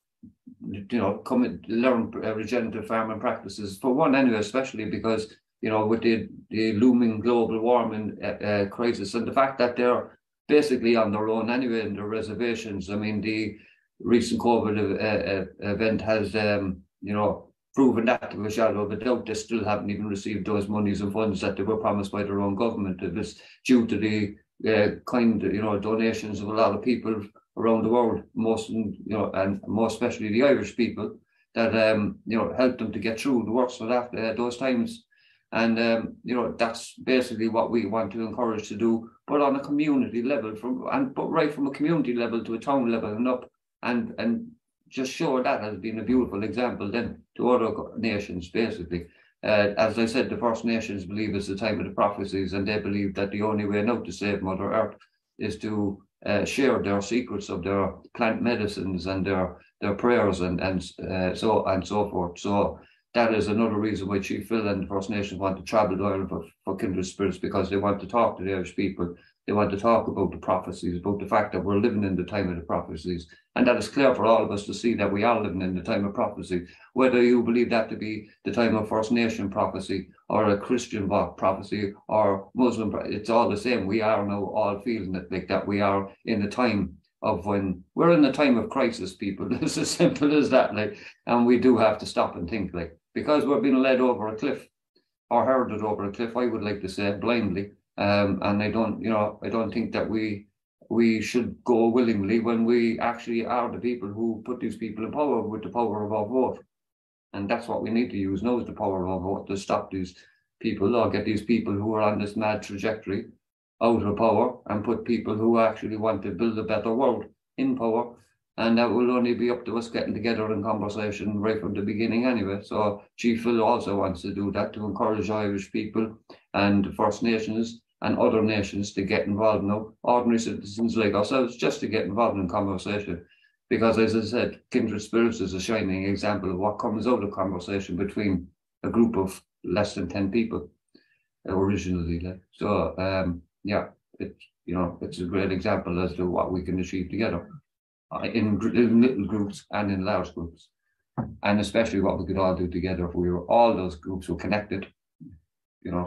you know, come and learn regenerative farming practices, for one anyway, especially because, you know, with the, the looming global warming uh, uh, crisis, and the fact that they're basically on their own anyway in their reservations. I mean, the recent COVID uh, uh, event has, um, you know, proven that to a shadow of a doubt. They still haven't even received those monies and funds that they were promised by their own government. It was due to the uh, kind, you know, donations of a lot of people around the world, most, you know, and more especially the Irish people, that um, you know, helped them to get through the worst of that uh, those times. And um, you know, that's basically what we want to encourage to do, but on a community level, from and but right from a community level to a town level and up, and and just show that has been a beautiful example then to other nations, basically. Uh, as I said, the First Nations believe it's the time of the prophecies, and they believe that the only way now to save Mother Earth is to uh, share their secrets of their plant medicines and their their prayers and and uh, so and so forth. So that is another reason why Chief Phil and the First Nations want to travel to Ireland for, for kindred spirits, because they want to talk to the Irish people. They want to talk about the prophecies, about the fact that we're living in the time of the prophecies. And that is clear for all of us to see that we are living in the time of prophecy. Whether you believe that to be the time of First Nation prophecy or a Christian prophecy or Muslim, it's all the same. We are now all feeling it like that. We are in the time of when we're in the time of crisis, people. It's as simple as that. Like, and we do have to stop and think, like, because we're being led over a cliff or herded over a cliff, I would like to say, blindly. Um, and I don't, you know, I don't think that we we should go willingly when we actually are the people who put these people in power with the power of our vote. And that's what we need to use now, is the power of our vote to stop these people, or get these people who are on this mad trajectory out of power, and put people who actually want to build a better world in power. And that will only be up to us getting together in conversation right from the beginning anyway. So Chief Phil also wants to do that, to encourage Irish people and First Nations and other nations to get involved now, ordinary citizens like ourselves, just to get involved in conversation. Because as I said, kindred spirits is a shining example of what comes out of conversation between a group of less than ten people originally. Like. So um, yeah, it, you know, it's a great example as to what we can achieve together uh, in, in little groups and in large groups. And especially what we could all do together if we were, all those groups were connected, you know,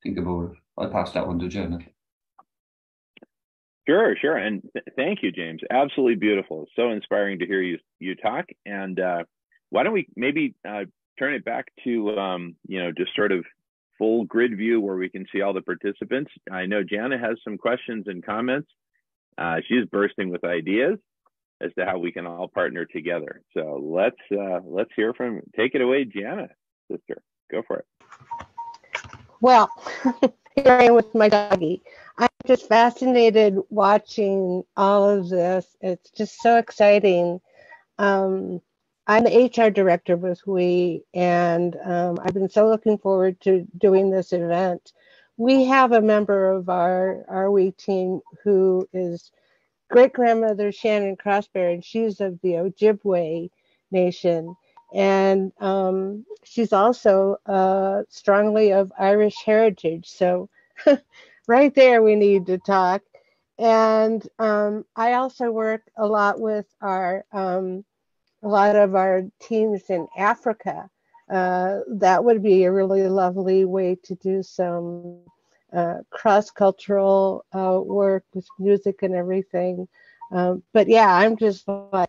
think about it. I'll pass that one to Jenna. Sure, sure. And th- thank you, James. Absolutely beautiful. So inspiring to hear you you talk. And uh, why don't we maybe uh, turn it back to, um, you know, just sort of full grid view where we can see all the participants. I know Jana has some questions and comments. Uh, she's bursting with ideas as to how we can all partner together. So let's uh, let's hear from, take it away, Jana, sister. Go for it. Well, here I am with my doggy. I'm just fascinated watching all of this. It's just so exciting. Um, I'm the H R director with W E, and um, I've been so looking forward to doing this event. We have a member of our, our W E team who is great-grandmother Shannon Crossberry, and she's of the Ojibwe Nation. And um, she's also uh, strongly of Irish heritage. So right there, we need to talk. And um, I also work a lot with our, um, a lot of our teams in Africa. Uh, that would be a really lovely way to do some uh, cross-cultural uh, work with music and everything. Um, but yeah, I'm just like,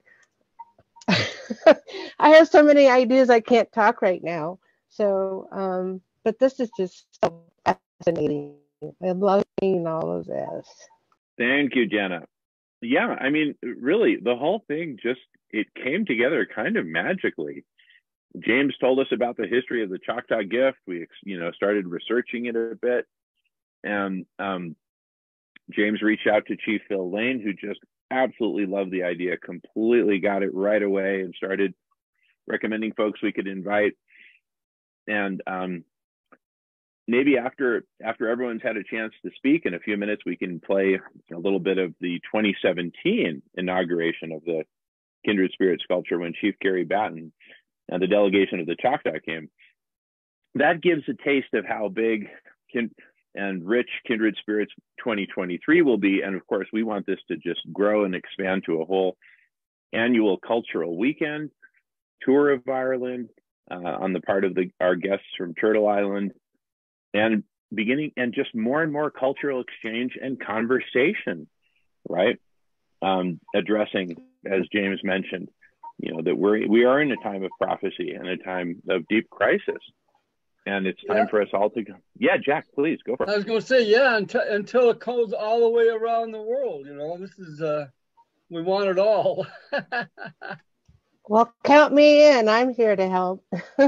I have so many ideas I can't talk right now. So, um, but this is just so fascinating. I love seeing all of this. Thank you, Jana. Yeah, I mean, really, the whole thing just, it came together kind of magically. James told us about the history of the Choctaw gift. We, you know, started researching it a bit. And um, James reached out to Chief Phil Lane, who just absolutely loved the idea, completely got it right away, and started recommending folks we could invite. And um, maybe after after everyone's had a chance to speak, in a few minutes, we can play a little bit of the twenty seventeen inauguration of the Kindred Spirit sculpture when Chief Gary Batten and the delegation of the Choctaw came. That gives a taste of how big kin and rich Kindred Spirits twenty twenty-three will be. And of course, we want this to just grow and expand to a whole annual cultural weekend, tour of Ireland uh, on the part of the, our guests from Turtle Island, and beginning, and just more and more cultural exchange and conversation, right? Um, addressing, as James mentioned, you know, that we're, we are in a time of prophecy and a time of deep crisis. And it's time yeah. for us all to go. Yeah, Jack, please go for it. I was going to say, yeah, until, until it goes all the way around the world. You know, this is, uh, we want it all. Well, count me in. I'm here to help.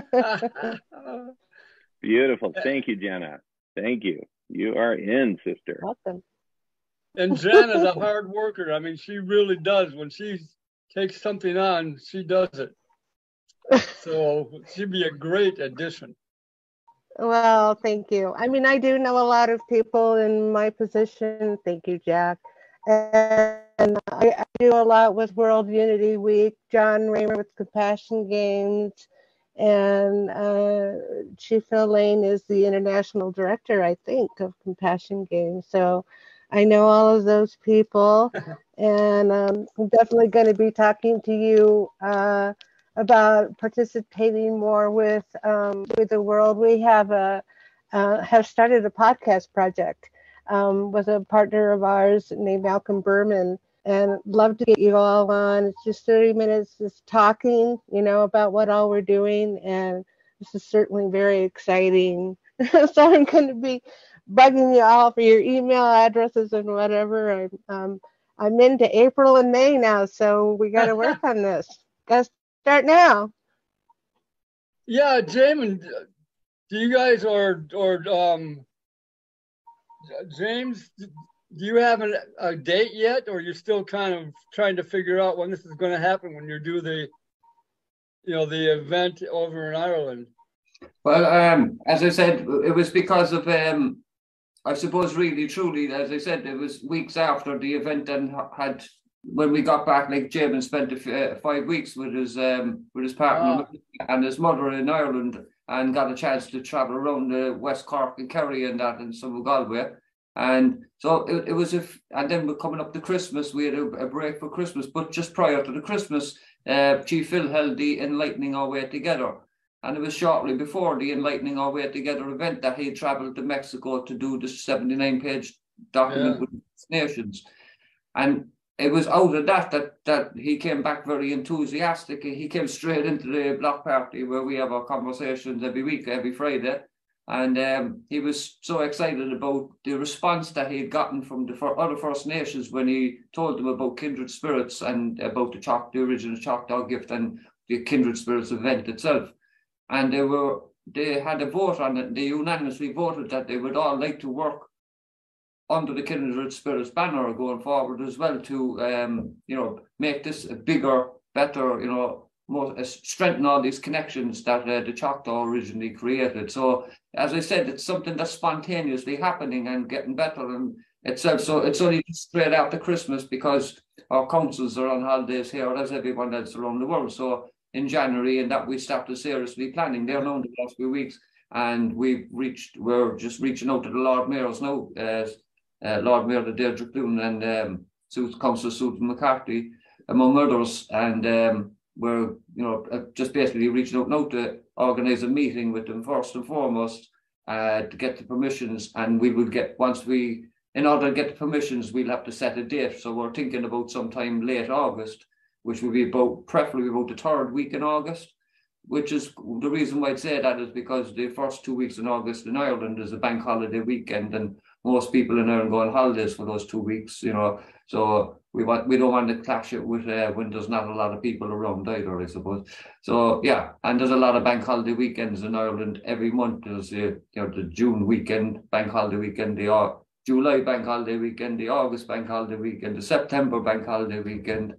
Beautiful. Thank you, Jana. Thank you. You are in, sister. Welcome. And Jana's a hard worker. I mean, she really does. When she takes something on, she does it. So she'd be a great addition. Well, thank you. I mean, I do know a lot of people in my position. Thank you, Jack. And I, I do a lot with World Unity Week, John Raymer with Compassion Games, and uh, Chief Phil Lane is the international director, I think, of Compassion Games. So I know all of those people, and um, I'm definitely going to be talking to you uh, about participating more with um, with the world. We have a uh, have started a podcast project um, with a partner of ours named Malcolm Berman, and love to get you all on. It's just thirty minutes just talking, you know, about what all we're doing, and this is certainly very exciting. So I'm going to be bugging you all for your email addresses and whatever. I'm um, I'm into April and May now, so we got to work on this. Got to start now. Yeah, Jamin, do you guys or or um, James, do you have an, a date yet, or you're still kind of trying to figure out when this is going to happen when you do the, you know, the event over in Ireland? Well, um, as I said, it was because of, um, I suppose, really, truly, as I said, it was weeks after the event, and had when we got back, like Jamin spent uh, five weeks with his um, with his partner oh. and his mother in Ireland, and got a chance to travel around uh, West Cork and Kerry and that, and some of Galway. And so it, it was, if, and then we're coming up to Christmas, we had a, a break for Christmas, but just prior to the Christmas, uh, Chief Phil held the Enlightening Our Way Together. And it was shortly before the Enlightening Our Way Together event that he traveled to Mexico to do the seventy-nine page document Yeah. with the Nations. And it was out of that, that that he came back very enthusiastic. He came straight into the block party where we have our conversations every week, every Friday. And um, he was so excited about the response that he had gotten from the other First Nations when he told them about Kindred Spirits and about the, Chalk, the original Choctaw Gift and the Kindred Spirits event itself. And they were they had a vote on it. They unanimously voted that they would all like to work under the Kindred Spirits banner going forward as well to um, you know, make this a bigger, better, you know, more uh, strengthen all these connections that uh, the Choctaw originally created. So, as I said, it's something that's spontaneously happening and getting better and itself. So it's only straight after Christmas because our councils are on holidays here, as everyone else around the world. So in January, and that we started seriously planning. They're known the last few weeks, and we've reached. We're just reaching out to the Lord Mayors now. Uh, uh, Lord Mayor Deirdre Clune and um, Councillor Susan McCarthy, among others, and. Um, We're, you know, just basically reaching out now to organise a meeting with them first and foremost uh, to get the permissions, and we would get, once we, in order to get the permissions, we'll have to set a date. So we're thinking about sometime late August, which will be about, preferably about the third week in August, which is, the reason why I'd say that is because the first two weeks in August in Ireland is a bank holiday weekend, and most people in Ireland go on holidays for those two weeks, you know, so we want we don't want to clash it with uh, when there's not a lot of people around either, I suppose. So yeah, and there's a lot of bank holiday weekends in Ireland every month. There's uh, you know, the June weekend, bank holiday weekend, the uh, July bank holiday weekend, the August bank holiday weekend, the September bank holiday weekend.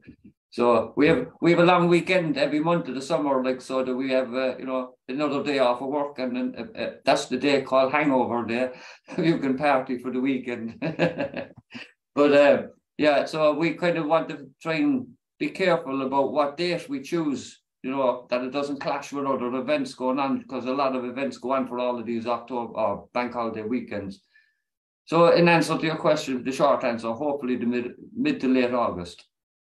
So we have we have a long weekend every month of the summer, like, so that we have uh, you know, another day off of work, and then uh, uh, that's the day called Hangover Day. You can party for the weekend. But uh, yeah, so we kind of want to try and be careful about what date we choose, you know, that it doesn't clash with other events going on, because a lot of events go on for all of these October or bank holiday weekends. So in answer to your question, the short answer, hopefully the mid, mid to late August.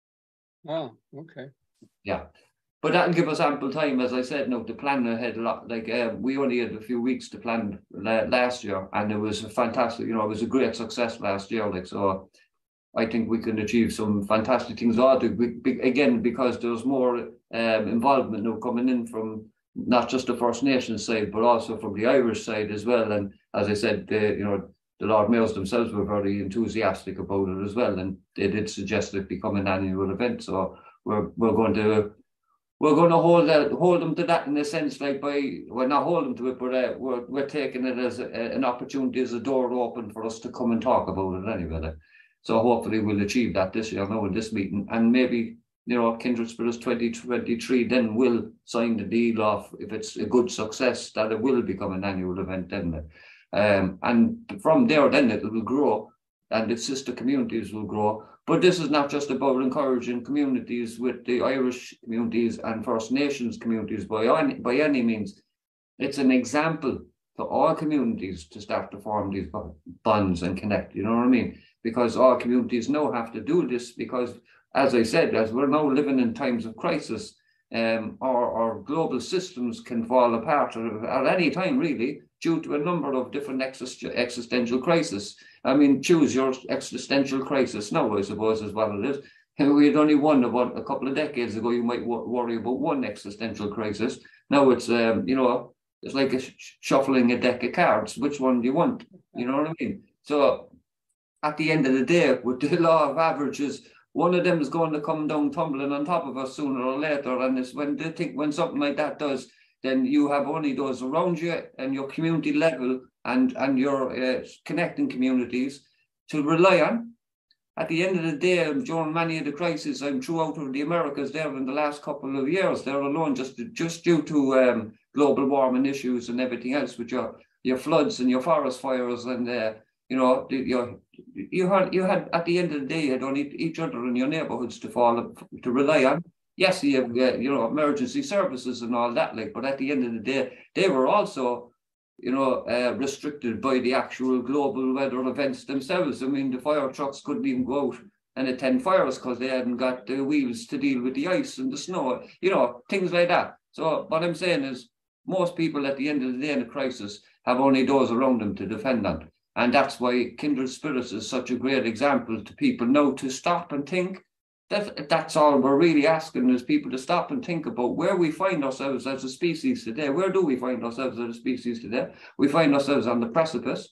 Oh, okay. Yeah, but that'll give us ample time, as I said, now to plan ahead a lot. Like uh, we only had a few weeks to plan la last year, and it was a fantastic, you know, it was a great success last year. Like, so I think we can achieve some fantastic things. All to, be, again, because there's more um, involvement now coming in from not just the First Nations side, but also from the Irish side as well. And as I said, the, you know, the Lord Mayors themselves were very enthusiastic about it as well, and they did suggest it become an annual event. So we're we're going to we're going to hold that, hold them to that in a sense, like by well, not hold them to it, but uh, we're we're taking it as a, an opportunity, as a door open for us to come and talk about it anyway. Like. So hopefully we'll achieve that this year now in this meeting, and maybe, you know, Kindred Spirits twenty twenty-three then will sign the deal off if it's a good success that it will become an annual event then. Um, and from there, then it will grow, and its sister communities will grow. But this is not just about encouraging communities with the Irish communities and First Nations communities by any, by any means. It's an example to all communities to start to form these bonds and connect, you know what I mean? Because all communities now have to do this, because, as I said, as we're now living in times of crisis, um, our, our global systems can fall apart at any time, really, due to a number of different existential crises. I mean, choose your existential crisis now, I suppose, is what it is. We had only one about a couple of decades ago. You might worry about one existential crisis. Now it's, um, you know, it's like a sh shuffling a deck of cards. Which one do you want? You know what I mean? So at the end of the day, with the law of averages, one of them is going to come down tumbling on top of us sooner or later. And it's when they think when something like that does, then you have only those around you and your community level and, and your uh, connecting communities to rely on. At the end of the day, during many of the crises I'm throughout of the Americas there in the last couple of years, there alone, just, just due to um, global warming issues and everything else, with your, your floods and your forest fires and, uh, you know, your, you had, you had, at the end of the day, you had only each other in your neighborhoods to fall, to rely on. Yes, you have, uh, you know, emergency services and all that, like, but at the end of the day, they were also, you know, uh, restricted by the actual global weather events themselves. I mean, the fire trucks couldn't even go out and attend fires because they hadn't got the wheels to deal with the ice and the snow, you know, things like that. So what I'm saying is, most people at the end of the day in a crisis have only those around them to depend on. And that's why Kindred Spirits is such a great example to people now to stop and think. That, that's all we're really asking is people to stop and think about where we find ourselves as a species today. Where do we find ourselves as a species today? We find ourselves on the precipice.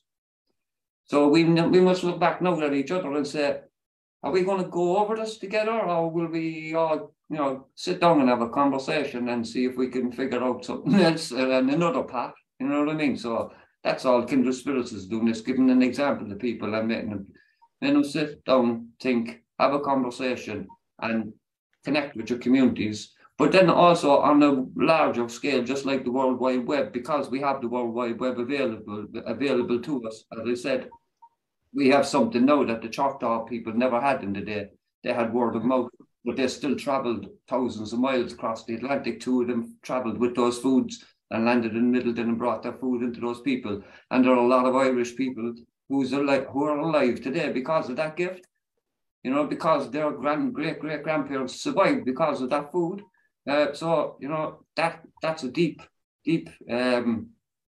So we, we must look back now at each other and say, are we going to go over this together, or will we all, you know, sit down and have a conversation and see if we can figure out something else and another path? You know what I mean? So that's all Kindred Spirits is doing, is giving an example to people and making them, then them sit down, think, have a conversation and connect with your communities. But then also on a larger scale, just like the World Wide Web, because we have the World Wide Web available available to us, as I said, we have something now that the Choctaw people never had in the day. They had word of mouth, but they still travelled thousands of miles across the Atlantic. Two of them travelled with those foods and landed in Middleton and brought their food into those people. And there are a lot of Irish people who's alive, who are alive today because of that gift. You know, because their grand, great, great grandparents survived because of that food. Uh, so, you know, that that's a deep, deep um,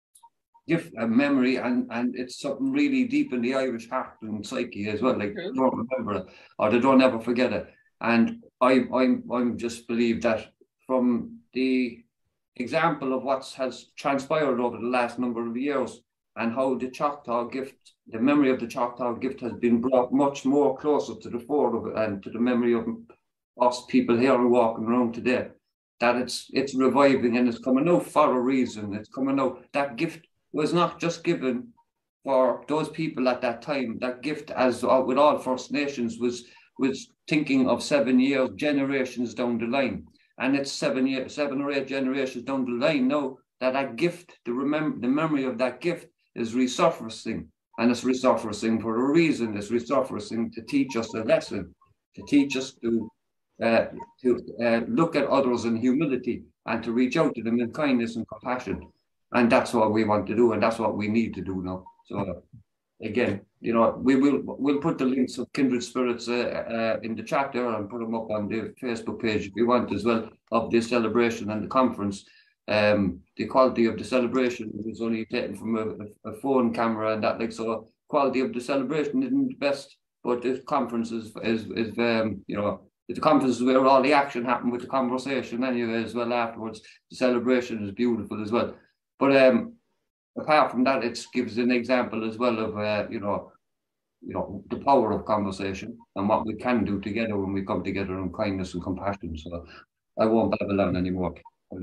gift, a memory, and, and it's something really deep in the Irish heart and psyche as well. Like, they don't remember it, or they don't ever forget it. And I, I'm, I'm just believe that from the example of what has transpired over the last number of years and how the Choctaw gift, the memory of the Choctaw gift has been brought much more closer to the fore of it and to the memory of us people here walking around today, that it's it's reviving and it's coming out for a reason. It's coming out. That gift was not just given for those people at that time. That gift, as uh, with all First Nations, was was thinking of seven years, generations down the line. And it's seven years, seven or eight generations down the line now that that gift, the remember, the memory of that gift is resurfacing. And it's resurfacing for a reason. It's resurfacing to teach us a lesson, to teach us to uh, to uh, look at others in humility and to reach out to them in kindness and compassion. And that's what we want to do, and that's what we need to do now. So again, you know, we will we'll put the links of Kindred Spirits uh, uh, in the chat there and put them up on the Facebook page if you want as well, of this celebration and the conference. Um, the quality of the celebration was only taken from a, a phone camera and that, like, so quality of the celebration isn't the best, but the conference is is, is um, you know, the conference is where all the action happened with the conversation anyway as well afterwards. The celebration is beautiful as well. But um, apart from that, it gives an example as well of uh, you know, you know, the power of conversation and what we can do together when we come together in kindness and compassion. So I won't babble on anymore.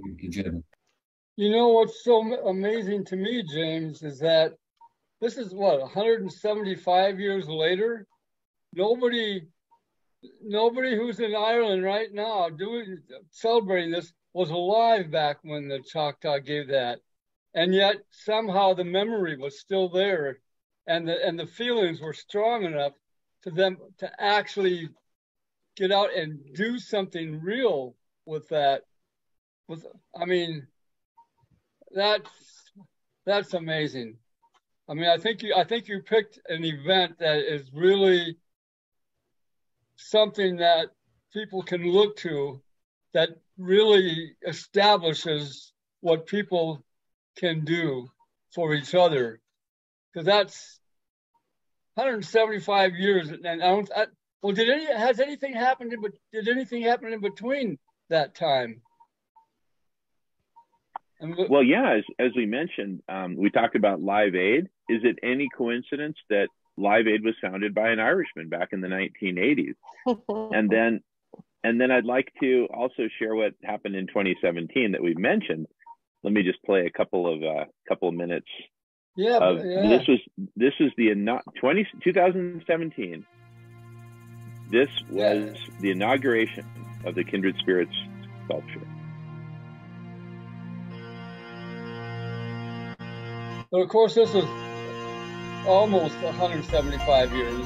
You know what's so amazing to me, James, is that this is what, one hundred seventy-five years later. Nobody, nobody who's in Ireland right now doing celebrating this was alive back when the Choctaw gave that, and yet somehow the memory was still there, and the and the feelings were strong enough to them to actually get out and do something real with that. With, I mean, that's that's amazing. I mean, I think you I think you picked an event that is really something that people can look to, that really establishes what people can do for each other. Because that's one hundred seventy-five years, and I don't. I, well, did any has anything happened? In, did anything happen in between that time? Well, yeah, as, as we mentioned, um, we talked about Live Aid. Is it any coincidence that Live Aid was founded by an Irishman back in the nineteen eighties? and then and then I'd like to also share what happened in twenty seventeen that we've mentioned. Let me just play a couple of uh, couple of minutes. Yeah, of, yeah. This was this is the twenty, twenty seventeen. This was yeah. the inauguration of the Kindred Spirits sculpture. But of course, this was almost one hundred seventy-five years.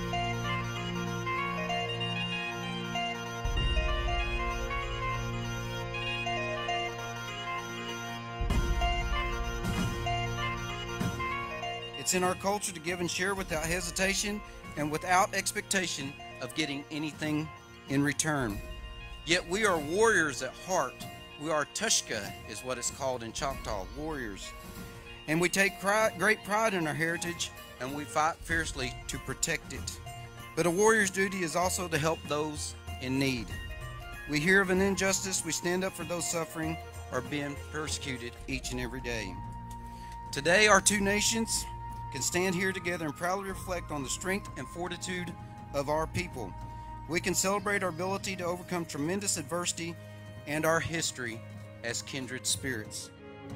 It's in our culture to give and share without hesitation and without expectation of getting anything in return. Yet we are warriors at heart, We are Tushka, is what it's called in Choctaw, warriors. And we take pride, great pride in our heritage, and we fight fiercely to protect it. But a warrior's duty is also to help those in need. We hear of an injustice, we stand up for those suffering or being persecuted each and every day. Today, our two nations can stand here together and proudly reflect on the strength and fortitude of our people. We can celebrate our ability to overcome tremendous adversity and our history as kindred spirits.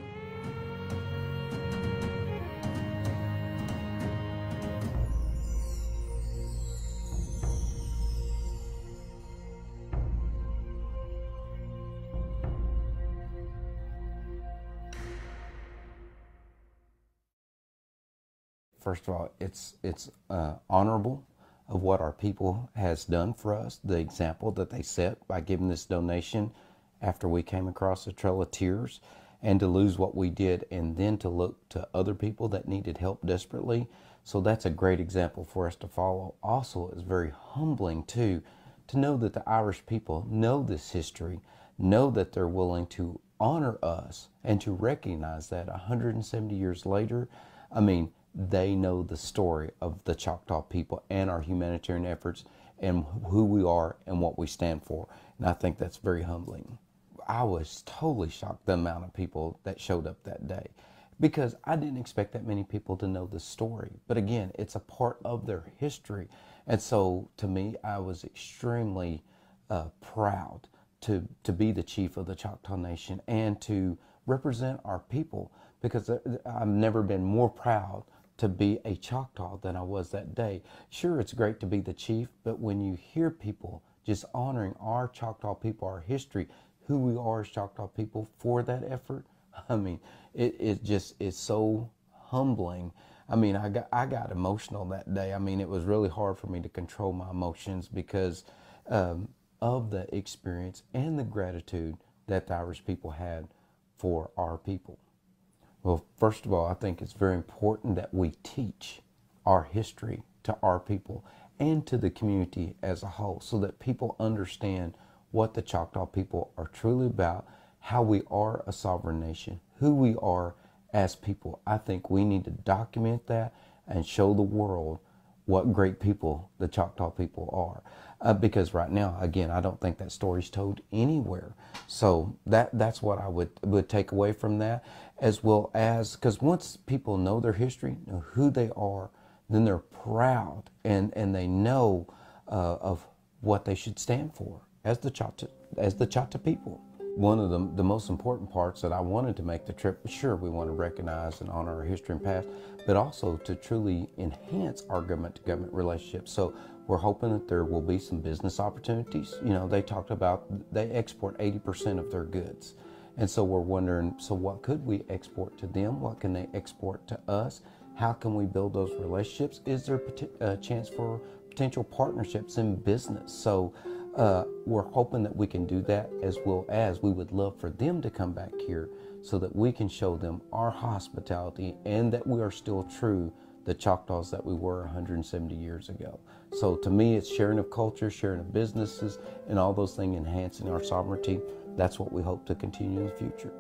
First of all, it's it's uh, honorable of what our people has done for us, the example that they set by giving this donation after we came across the Trail of Tears, and to lose what we did and then to look to other people that needed help desperately. So that's a great example for us to follow. Also, it's very humbling too to know that the Irish people know this history, know that they're willing to honor us and to recognize that one hundred seventy years later, I mean, they know the story of the Choctaw people and our humanitarian efforts and who we are and what we stand for. And I think that's very humbling. I was totally shocked the amount of people that showed up that day, because I didn't expect that many people to know the story. But again, it's a part of their history. And so to me, I was extremely uh, proud to, to be the chief of the Choctaw Nation and to represent our people, because I've never been more proud to be a Choctaw than I was that day. Sure, it's great to be the chief, but when you hear people just honoring our Choctaw people, our history, who we are as Choctaw people for that effort, I mean, it, it just is so humbling. I mean, I got, I got emotional that day. I mean, it was really hard for me to control my emotions because um, of the experience and the gratitude that the Irish people had for our people. Well, first of all, I think it's very important that we teach our history to our people and to the community as a whole, so that people understand what the Choctaw people are truly about, how we are a sovereign nation, who we are as people. I think we need to document that and show the world what great people the Choctaw people are. Uh, because right now, again, I don't think that story's told anywhere. So that that's what I would, would take away from that, as well as, because once people know their history, know who they are, then they're proud and, and they know uh, of what they should stand for as the Choctaw, as the Choctaw people. One of the, the most important parts that I wanted to make the trip, sure, we want to recognize and honor our history and past, but also to truly enhance our government-to-government relationships. So we're hoping that there will be some business opportunities. You know, they talked about, they export eighty percent of their goods. And so we're wondering, so what could we export to them? What can they export to us? How can we build those relationships? Is there a chance for potential partnerships in business? So uh, we're hoping that we can do that, as well as we would love for them to come back here so that we can show them our hospitality and that we are still true the Choctaws that we were one hundred seventy years ago. So to me, it's sharing of culture, sharing of businesses, and all those things enhancing our sovereignty. That's what we hope to continue in the future.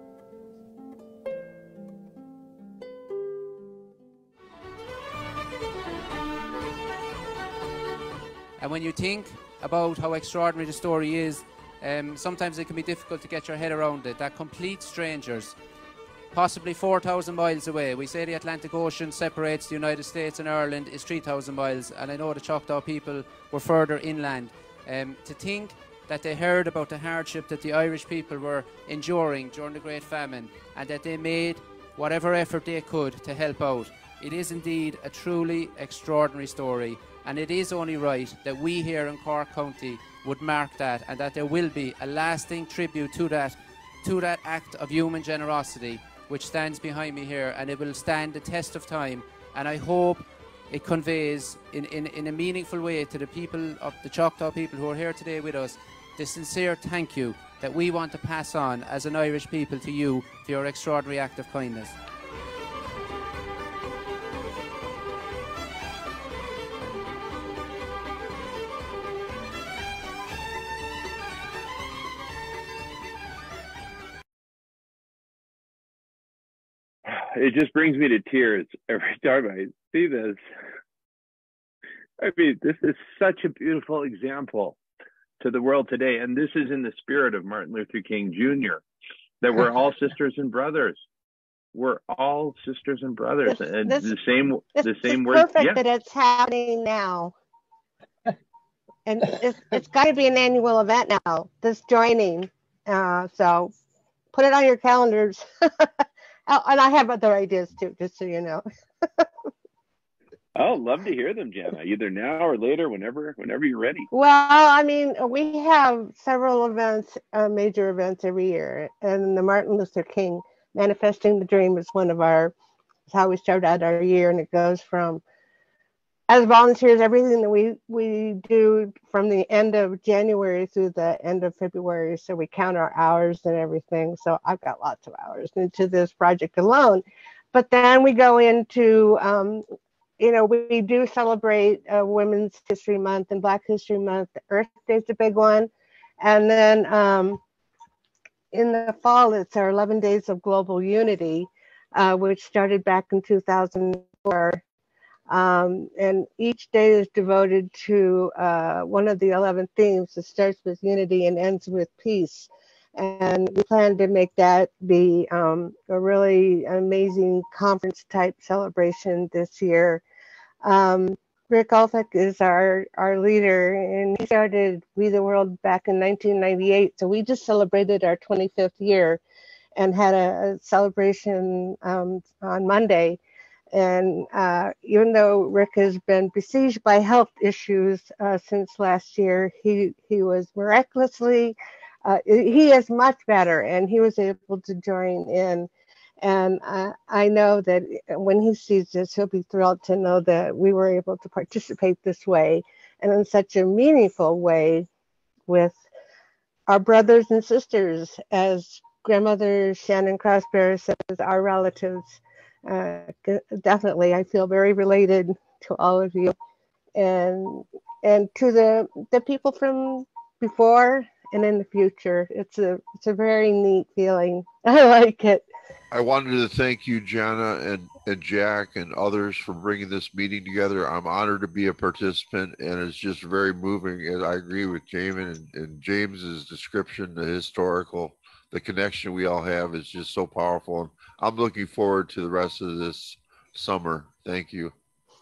And when you think about how extraordinary the story is, um, sometimes it can be difficult to get your head around it, that complete strangers, possibly four thousand miles away. We say the Atlantic Ocean separates the United States and Ireland is three thousand miles, and I know the Choctaw people were further inland. Um, to think that they heard about the hardship that the Irish people were enduring during the Great Famine, and that they made whatever effort they could to help out. It is indeed a truly extraordinary story, and it is only right that we here in Cork County would mark that, and that there will be a lasting tribute to that, to that act of human generosity which stands behind me here, and it will stand the test of time. And I hope it conveys in, in, in a meaningful way to the people of the Choctaw people who are here today with us the sincere thank you that we want to pass on as an Irish people to you for your extraordinary act of kindness. it just brings me to tears every time I see this. I mean, this is such a beautiful example to the world today. And this is in the spirit of Martin Luther King Junior, that we're all sisters and brothers. We're all sisters and brothers. This, and this, the same, this the same is word. perfect Yeah. that it's happening now. And it's, it's got to be an annual event now, this joining. Uh, so put it on your calendars. And I have other ideas too, just so you know. Oh, love to hear them, Jana, either now or later, whenever, whenever you're ready. Well, I mean, we have several events, uh, major events every year. And the Martin Luther King Manifesting the Dream is one of our, it's how we start out our year. And it goes from, as volunteers, everything that we, we do from the end of January through the end of February. So we count our hours and everything. So I've got lots of hours into this project alone. But then we go into, um, you know, we do celebrate uh, Women's History Month and Black History Month. Earth Day is a big one. And then um, in the fall, it's our eleven Days of Global Unity, uh, which started back in two thousand four. Um, and each day is devoted to uh, one of the eleven themes. It starts with unity and ends with peace. And we plan to make that be um, a really amazing conference type celebration this year. Um, Rick Althek is our, our leader, and he started We the World back in nineteen ninety-eight. So we just celebrated our twenty-fifth year and had a, a celebration um, on Monday. And uh, even though Rick has been besieged by health issues uh, since last year, he, he was miraculously, uh, he is much better, and he was able to join in. And uh, I know that when he sees this, he'll be thrilled to know that we were able to participate this way and in such a meaningful way with our brothers and sisters, as grandmother Shannon Crossbear says, our relatives. Uh, definitely, I feel very related to all of you, and and to the the people from before and in the future. It's a it's a very neat feeling. I like it. I wanted to thank you, Jana and, and Jack and others for bringing this meeting together. I'm honored to be a participant, and it's just very moving. And I agree with Jamin and, and James's description, the historical, the connection we all have is just so powerful. And I'm looking forward to the rest of this summer. Thank you.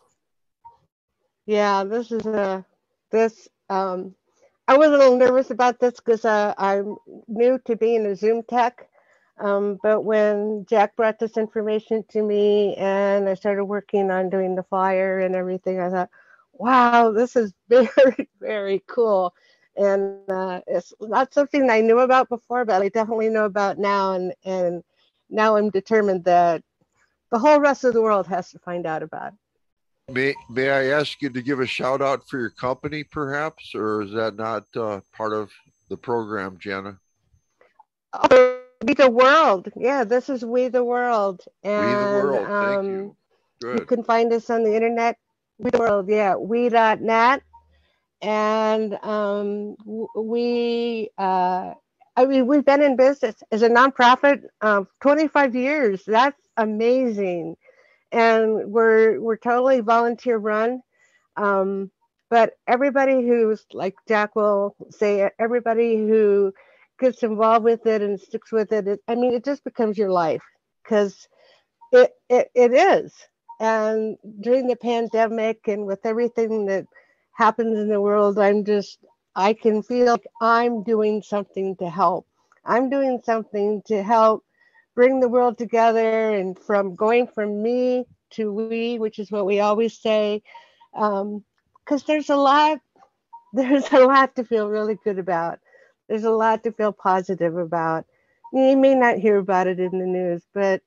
Yeah, this is a, this, um, I was a little nervous about this because uh, I'm new to being a Zoom tech. Um, but when Jack brought this information to me and I started working on doing the flyer and everything, I thought, wow, this is very, very cool. And uh, it's not something I knew about before, but I definitely know about now. And, and now I'm determined that the whole rest of the world has to find out about it. May, may I ask you to give a shout out for your company, perhaps, or is that not uh, part of the program, Jana? Oh, We the World. Yeah, this is We the World. And, We the World. Thank um, you. Good. You can find us on the internet. We the World. Yeah, we dot net. And um, we, uh, I mean, we've been in business as a nonprofit of twenty-five years. That's amazing. And we're we're totally volunteer run. Um, but everybody who's, like Jack will say, everybody who gets involved with it and sticks with it, it I mean, it just becomes your life, because it, it it is. And during the pandemic and with everything that happens in the world, I'm just, I can feel like I'm doing something to help. I'm doing something to help bring the world together, and from going from me to we, which is what we always say, um, because there's a lot, there's a lot to feel really good about. There's a lot to feel positive about. You may not hear about it in the news, but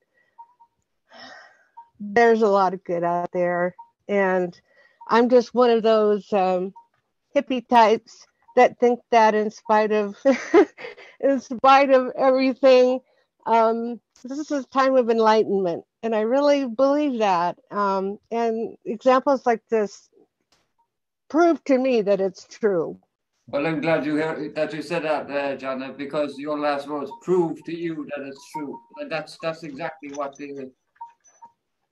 there's a lot of good out there. And I'm just one of those um, hippie types that think that in spite of, in spite of everything, um, this is a time of enlightenment. And I really believe that. Um, and examples like this prove to me that it's true. Well, I'm glad you heard that you said that, uh, Jana, because your last words prove to you that it's true. And that's that's exactly what the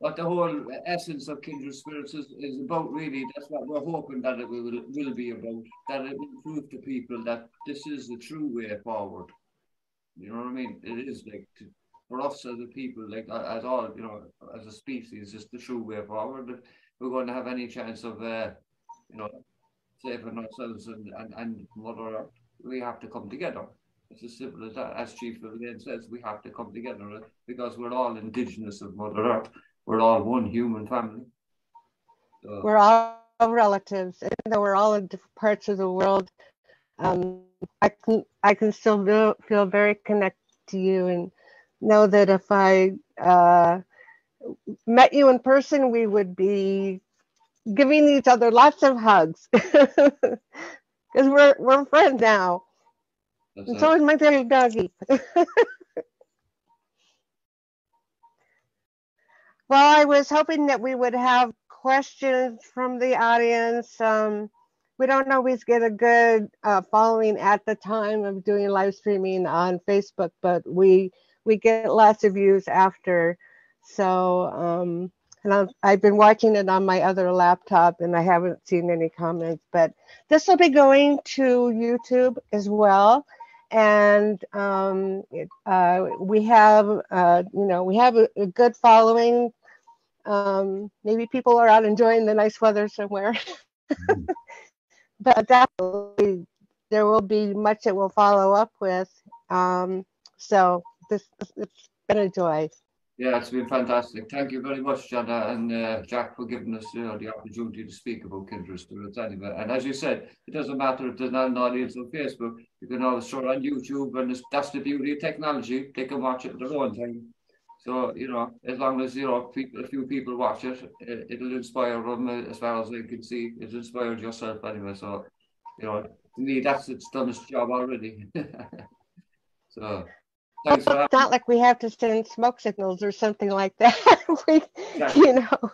what the whole essence of Kindred Spirits is, is about, really. That's what we're hoping that it will, will be about, that it will prove to people that this is the true way forward. You know what I mean? It is like, to, for us as a people, like as all, you know, as a species, it's the true way forward. If we're going to have any chance of, uh, you know, saving ourselves and, and, and Mother Earth, we have to come together. It's as simple as that. As Chief Lane says, we have to come together because we're all indigenous of Mother Earth. We're all one human family. So, We're all relatives, even though we're all in different parts of the world. Um, I can I can still feel, feel very connected to you, and know that if I uh, met you in person, we would be giving each other lots of hugs because we're we're friends now. That's And it. so is my little doggy. Well, I was hoping that we would have questions from the audience. Um, we don't always get a good uh, following at the time of doing live streaming on Facebook, but we we get lots of views after. So, um, and I've, I've been watching it on my other laptop, and I haven't seen any comments. But this will be going to YouTube as well. And um, it, uh, we have, uh, you know, we have a, a good following. Um, maybe people are out enjoying the nice weather somewhere. But definitely, there will be much that we'll follow up with. Um, so this it's been a joy. yeah, it's been fantastic. Thank you very much, Jana and uh, Jack, for giving us, you know, the opportunity to speak about Kindred Spirits anyway. And as you said, it doesn't matter if there's not an audience on Facebook. You can always show it on YouTube, and it's, that's the beauty of technology. They can watch it at their own time. So, you know, as long as, you know, people, a few people watch it, it, it'll inspire them as far as they can see. It's inspired yourself anyway. So, you know, to me, that's, it's done its job already. So, thanks for having It's not like we have to send smoke signals or something like that. we, Exactly. you know.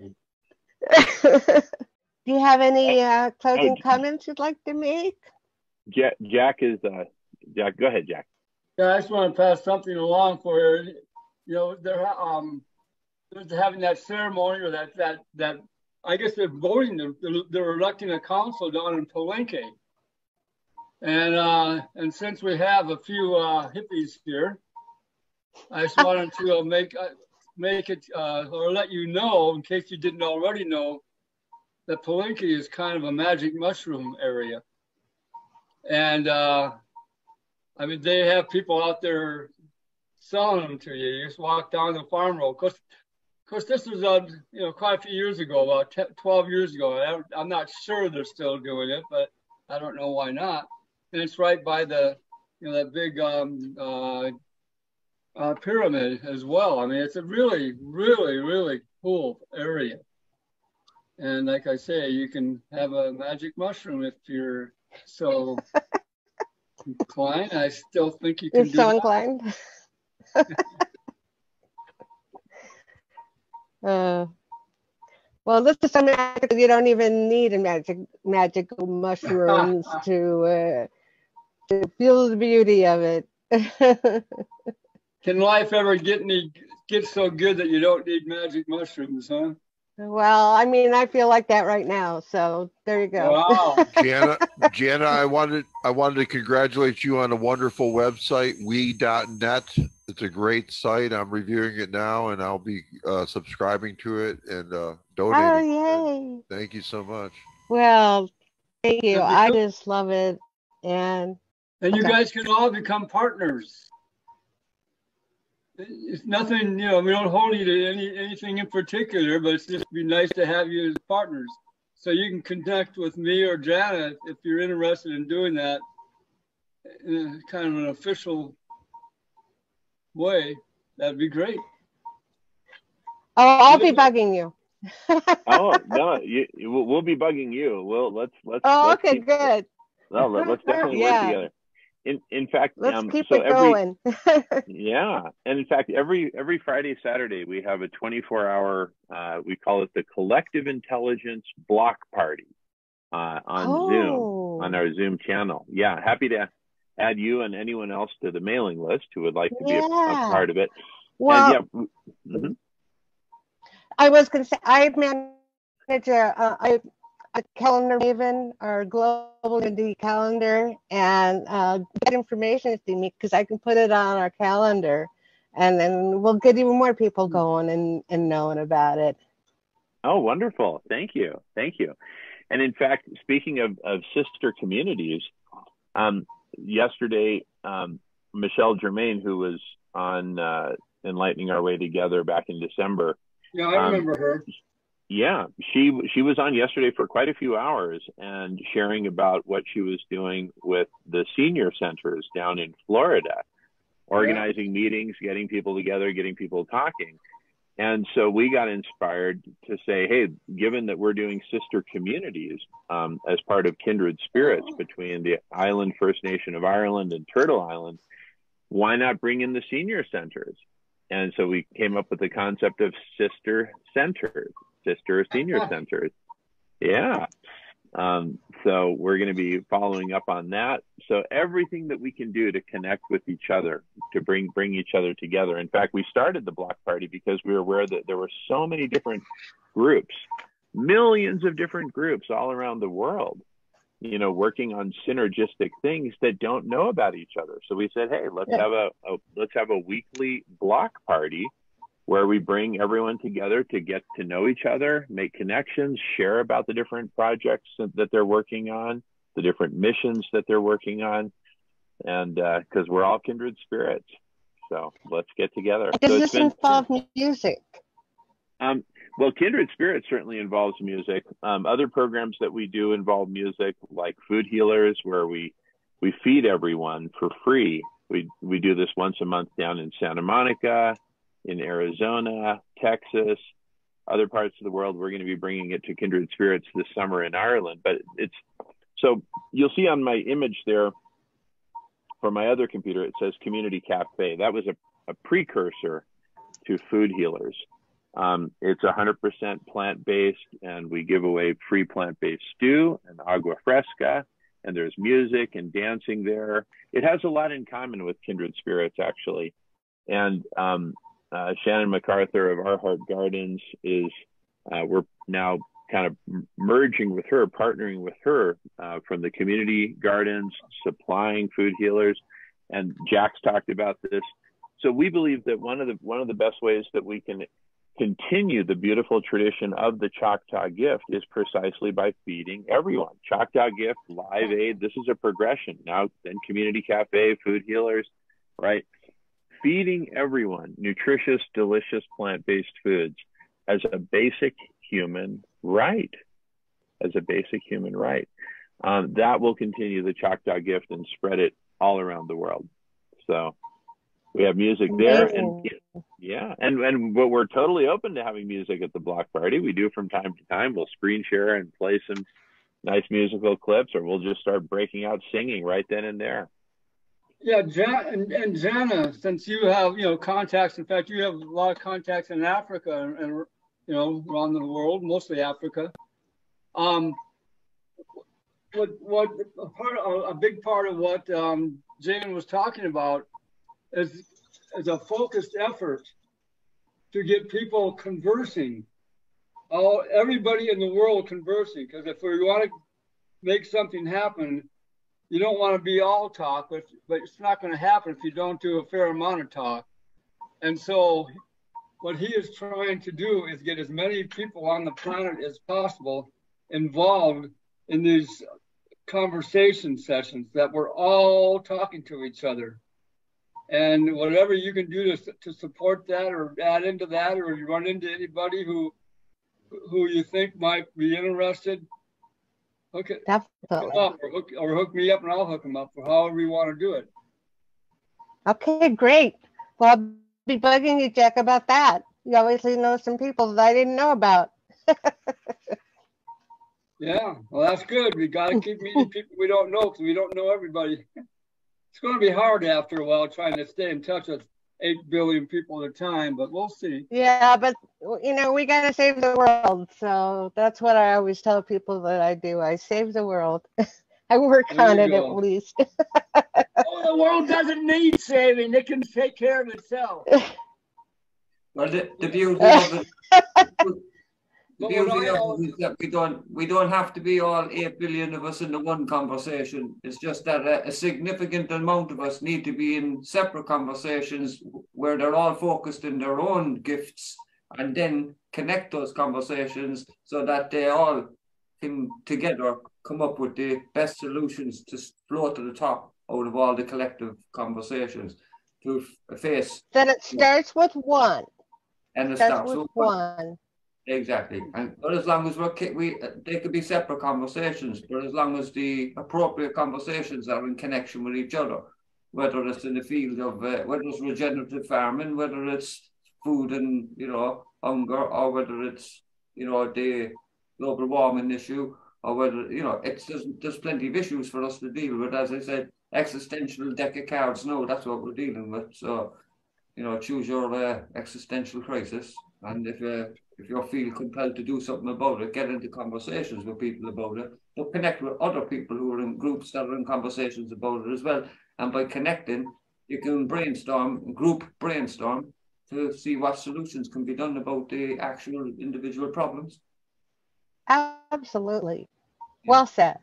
Do you have any uh, closing Hey. comments you'd like to make? Jack, Jack is uh, Jack. Go ahead, Jack. Yeah, I just want to pass something along for you. You know, they're um, they're having that ceremony or that that that. I guess they're voting. They're, they're electing a council down in Palenque, and uh, and since we have a few uh, hippies here, I just wanted to uh, make uh, make it uh, or let you know, in case you didn't already know, that Palenque is kind of a magic mushroom area, and uh, I mean they have people out there selling them to you. You just walk down the farm road. Of course, of course this was, uh, you know, quite a few years ago, about ten, twelve years ago. I, I'm not sure they're still doing it, but I don't know why not. And it's right by the, you know, that big um, uh, uh, pyramid as well. I mean, it's a really, really, really cool area. And like I say, you can have a magic mushroom if you're so inclined. I still think you can You're do so that. inclined. uh, well, this is something you don't even need a magic magical mushrooms to uh, to feel the beauty of it. Can life ever get any get so good that you don't need magic mushrooms, huh? Well, I mean, I feel like that right now. So there you go. Wow. Jana, Jana, I wanted I wanted to congratulate you on a wonderful website, we dot net. It's a great site. I'm reviewing it now, and I'll be uh, subscribing to it and uh, donating. Oh, yay. Thank you so much. Well, thank you. And I become- just love it. And And you Okay. guys can all become partners. It's nothing, you know, we don't hold you to any anything in particular, but it's just be nice to have you as partners. So you can connect with me or Janet if you're interested in doing that in a kind of an official way. That'd be great. oh, I'll be bugging you. Oh no, you, you- we'll, we'll be bugging you. We'll let's let's. Oh, let's okay, keep, good. No, let, let's definitely Yeah. work together. In in fact, Let's um, keep so it every going. yeah, and in fact, every every Friday, Saturday, we have a twenty-four hour. Uh, we call it the Collective Intelligence Block Party uh, on Oh. Zoom on our Zoom channel. Yeah, happy to add you and anyone else to the mailing list who would like to be a, a Yeah. part of it. Well, and yeah, w- mhm. I was going to say, I manage a, a, a calendar maven, our global unity calendar, and uh, get information to me because I can put it on our calendar, and then we'll get even more people going and, and knowing about it. Oh, wonderful. Thank you. Thank you. And in fact, speaking of, of sister communities, um, yesterday, um, Michelle Germain, who was on uh, Enlightening Our Way Together back in December. Yeah, I um, remember her. Yeah, she she was on yesterday for quite a few hours and sharing about what she was doing with the senior centers down in Florida, organizing yeah. meetings, getting people together, getting people talking. And so we got inspired to say, hey, given that we're doing sister communities um, as part of Kindred Spirits between the Island First Nation of Ireland and Turtle Island, why not bring in the senior centers? And so we came up with the concept of sister centers, sister senior centers. Yeah. Um, so we're going to be following up on that. So everything that we can do to connect with each other, to bring bring each other together. In fact, we started the block party because we were aware that there were so many different groups, millions of different groups all around the world, you know, working on synergistic things that don't know about each other. So we said, hey, let's have a, a let's have a weekly block party where we bring everyone together to get to know each other, make connections, share about the different projects that they're working on, the different missions that they're working on, and because uh, we're all kindred spirits. So let's get together. Does so this been, involve music? Um, well, Kindred Spirits certainly involves music. Um, other programs that we do involve music, like Food Healers, where we we feed everyone for free. We we do this once a month down in Santa Monica, in Arizona, Texas, other parts of the world. We're going to be bringing it to Kindred Spirits this summer in Ireland. But it's so you'll see on my image there for my other computer, it says Community Cafe. That was a, a precursor to Food Healers. Um, it's one hundred percent plant-based, and we give away free plant-based stew and agua fresca, and there's music and dancing there. It has a lot in common with Kindred Spirits, actually. And um, uh, Shannon MacArthur of Our Heart Gardens is, uh, we're now kind of merging with her, partnering with her uh, from the community gardens, supplying Food Healers. And Jack's talked about this. So we believe that one of the one of the best ways that we can continue the beautiful tradition of the Choctaw Gift is precisely by feeding everyone. Choctaw Gift, Live Aid, this is a progression. Now then Community Cafe, Food Healers, right? Feeding everyone nutritious, delicious plant-based foods as a basic human right, as a basic human right. Um, that will continue the Choctaw Gift and spread it all around the world. So we have music there, and yeah, and and but we're totally open to having music at the block party. We do from time to time. We'll screen share and play some nice musical clips, or we'll just start breaking out singing right then and there. Yeah, Jan and, and Jana, since you have you know contacts, in fact, you have a lot of contacts in Africa and, and you know around the world, mostly Africa. Um, what what a part of, a big part of what um, Jane was talking about is is a focused effort to get people conversing, all everybody in the world conversing. Because if we want to make something happen, you don't want to be all talk, but but it's not going to happen if you don't do a fair amount of talk. And so, what he is trying to do is get as many people on the planet as possible involved in these conversation sessions that we're all talking to each other. And whatever you can do to, to support that or add into that, or you run into anybody who who you think might be interested, hook it up or hook, or hook me up and I'll hook them up, or however you want to do it. Okay, great. Well, I'll be bugging you, Jack, about that. You obviously know some people that I didn't know about. Yeah, well, that's good. We got to keep meeting people we don't know, because we don't know everybody. It's going to be hard after a while trying to stay in touch with eight billion people at a time, but we'll see. Yeah, but, you know, we got to save the world. So that's what I always tell people that I do. I save the world. I work There on you it go. at least. Oh, the world doesn't need saving. It can take care of itself. Well, the, the beauty of it, The beauty of it is that we don't we don't have to be all eight billion of us in the one conversation. It's just that a, a significant amount of us need to be in separate conversations where they're all focused in their own gifts, and then connect those conversations so that they all can together come up with the best solutions to float to the top out of all the collective conversations to face. Then it starts with one. And it starts starts with with one. Exactly, and but as long as we're ki- we they could be separate conversations, but as long as the appropriate conversations are in connection with each other, whether it's in the field of uh, whether it's regenerative farming, whether it's food and you know hunger, or whether it's you know the global warming issue, or whether you know it's there's, there's plenty of issues for us to deal with. As I said, existential deck of cards. No, that's what we're dealing with. So you know, choose your uh, existential crisis, and if uh, if you feel compelled to do something about it, get into conversations with people about it, but connect with other people who are in groups that are in conversations about it as well. And by connecting, you can brainstorm, group brainstorm, to see what solutions can be done about the actual individual problems. Absolutely. Well said.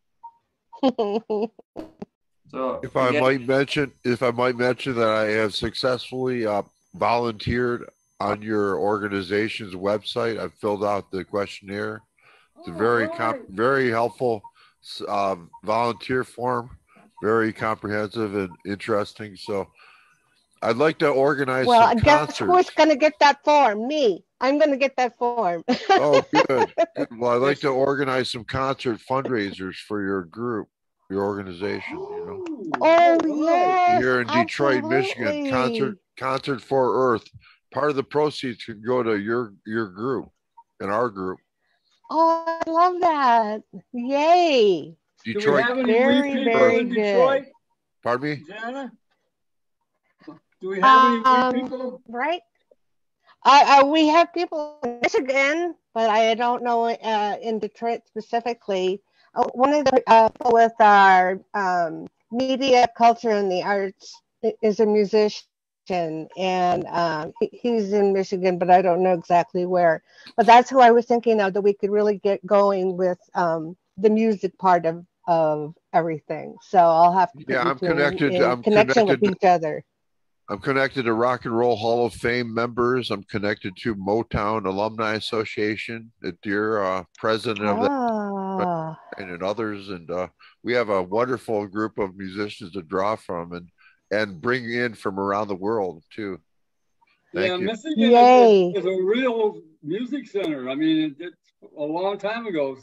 So, If I again, might mention, if I might mention that I have successfully uh, volunteered on your organization's website. I've filled out the questionnaire. It's a very, comp- very helpful uh, volunteer form, very comprehensive and interesting. So I'd like to organize Well, some guess concerts. who's going to get that form? Me. I'm going to get that form. Oh, good. Good. Well, I'd like to organize some concert fundraisers for your group, your organization, you know. Oh, yes. Here in Detroit, Michigan, absolutely. concert concert for Earth. Part of the proceeds could go to your your group and our group. Oh, I love that. Yay. Do we Detroit. have any Very, wee people very in good. Detroit, Pardon me? Jana? Do we have any wee Um, people? right. Uh, uh, we have people in Michigan, but I don't know uh, in Detroit specifically. Uh, one of the uh, people with our um, media, culture, and the arts i- is a musician, and um, he, he's in Michigan, but I don't know exactly where. But that's who I was thinking of, that we could really get going with um, the music part of, of everything. So I'll have to put Yeah, you I'm two in- connected. in I'm connection with connected. each other. I'm connected to Rock and Roll Hall of Fame members. I'm connected to Motown Alumni Association, the dear uh, president of that, Ah. and others. And uh, we have a wonderful group of musicians to draw from and and bring in from around the world too. Thank Yeah, you. Michigan Yay. is, is a real music center. I mean, it, it's a long time ago.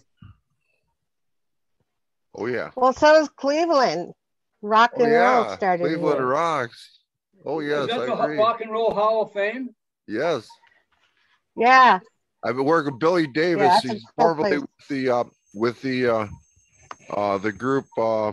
Oh yeah. Well, so is Cleveland. Rock Oh and roll yeah. started Cleveland here. rocks. Oh yes, Is that I the agree. Rock and Roll Hall of Fame? Yes. Yeah. I've been working with Billy Davis. that's a He's cool formerly place. with the uh, with the uh, uh, the group uh,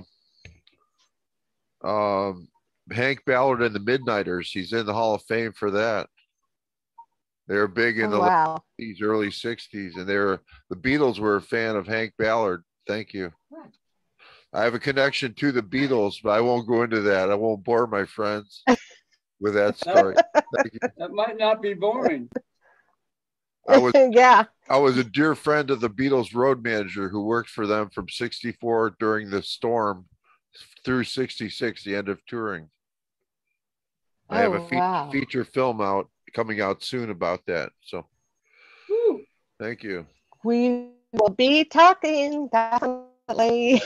um, Hank Ballard and the Midnighters. He's in the Hall of Fame for that. They were big in Oh, the wow. late fifties, early sixties, and they were the Beatles were a fan of Hank Ballard. Thank you. I have a connection to the Beatles, but I won't go into that. I won't bore my friends with that story. Thank you. That might not be boring. I was yeah. I was a dear friend of the Beatles road manager who worked for them from sixty-four during the storm through sixty-six, the end of touring. I have a Oh, fe- wow. feature film out coming out soon about that. So Woo. thank you. We will be talking, definitely.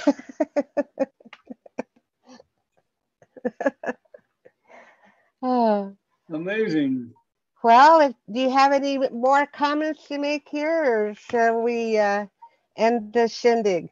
Oh. Amazing. Well, if, do you have any more comments to make here, or shall we uh, end the shindig?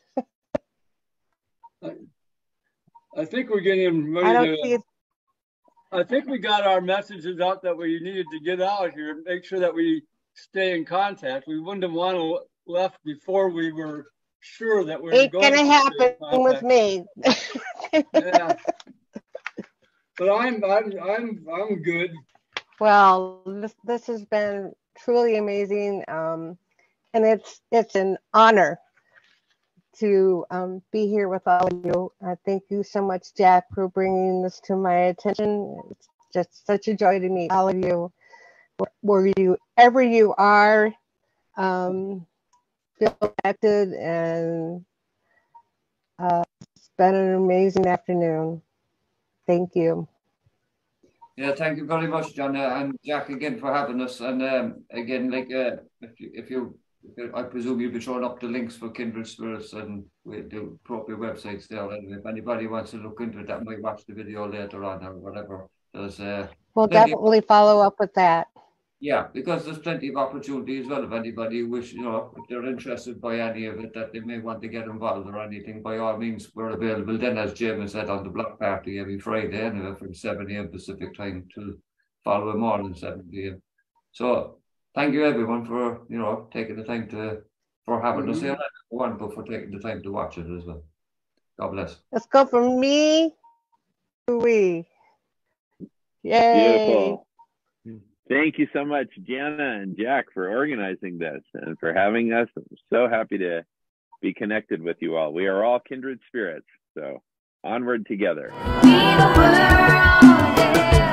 I think we're getting I ready don't to. see it. I think we got our messages out that we needed to get out here. Make sure that we stay in contact. We wouldn't have want to left before we were sure that we were Ain't going gonna to happen stay in with contact. me. Yeah. But I'm I'm I'm I'm good. Well, this this has been truly amazing, um, and it's it's an honor to um, be here with all of you. Uh, thank you so much, Jack, for bringing this to my attention. It's just such a joy to meet all of you. where you ever you are, um, feel connected, and uh, it's been an amazing afternoon. Thank you. Yeah, thank you very much, John, uh, and Jack, again for having us. And um, again, like uh, if you, if you, I presume you'll be throwing up the links for Kindred Spirits and with the appropriate websites there. Anyway, if anybody wants to look into it, that might watch the video later on or whatever. There's uh, We'll plenty- definitely follow up with that. Yeah, because there's plenty of opportunity as well. If anybody wish, you know, if they're interested by any of it, that they may want to get involved or anything, by all means, we're available then, as Jim said, on the block party every Friday, anyway, from seven a m Pacific time to following morning seven p m So thank you everyone for, you know, taking the time to, for having Mm-hmm. us here, one, but for taking the time to watch it as well. God bless. Let's go from me to we. Yay. Beautiful. Thank you so much, Jana and Jack, for organizing this and for having us. I'm so happy to be connected with you all. We are all kindred spirits, so onward together. We the world, yeah.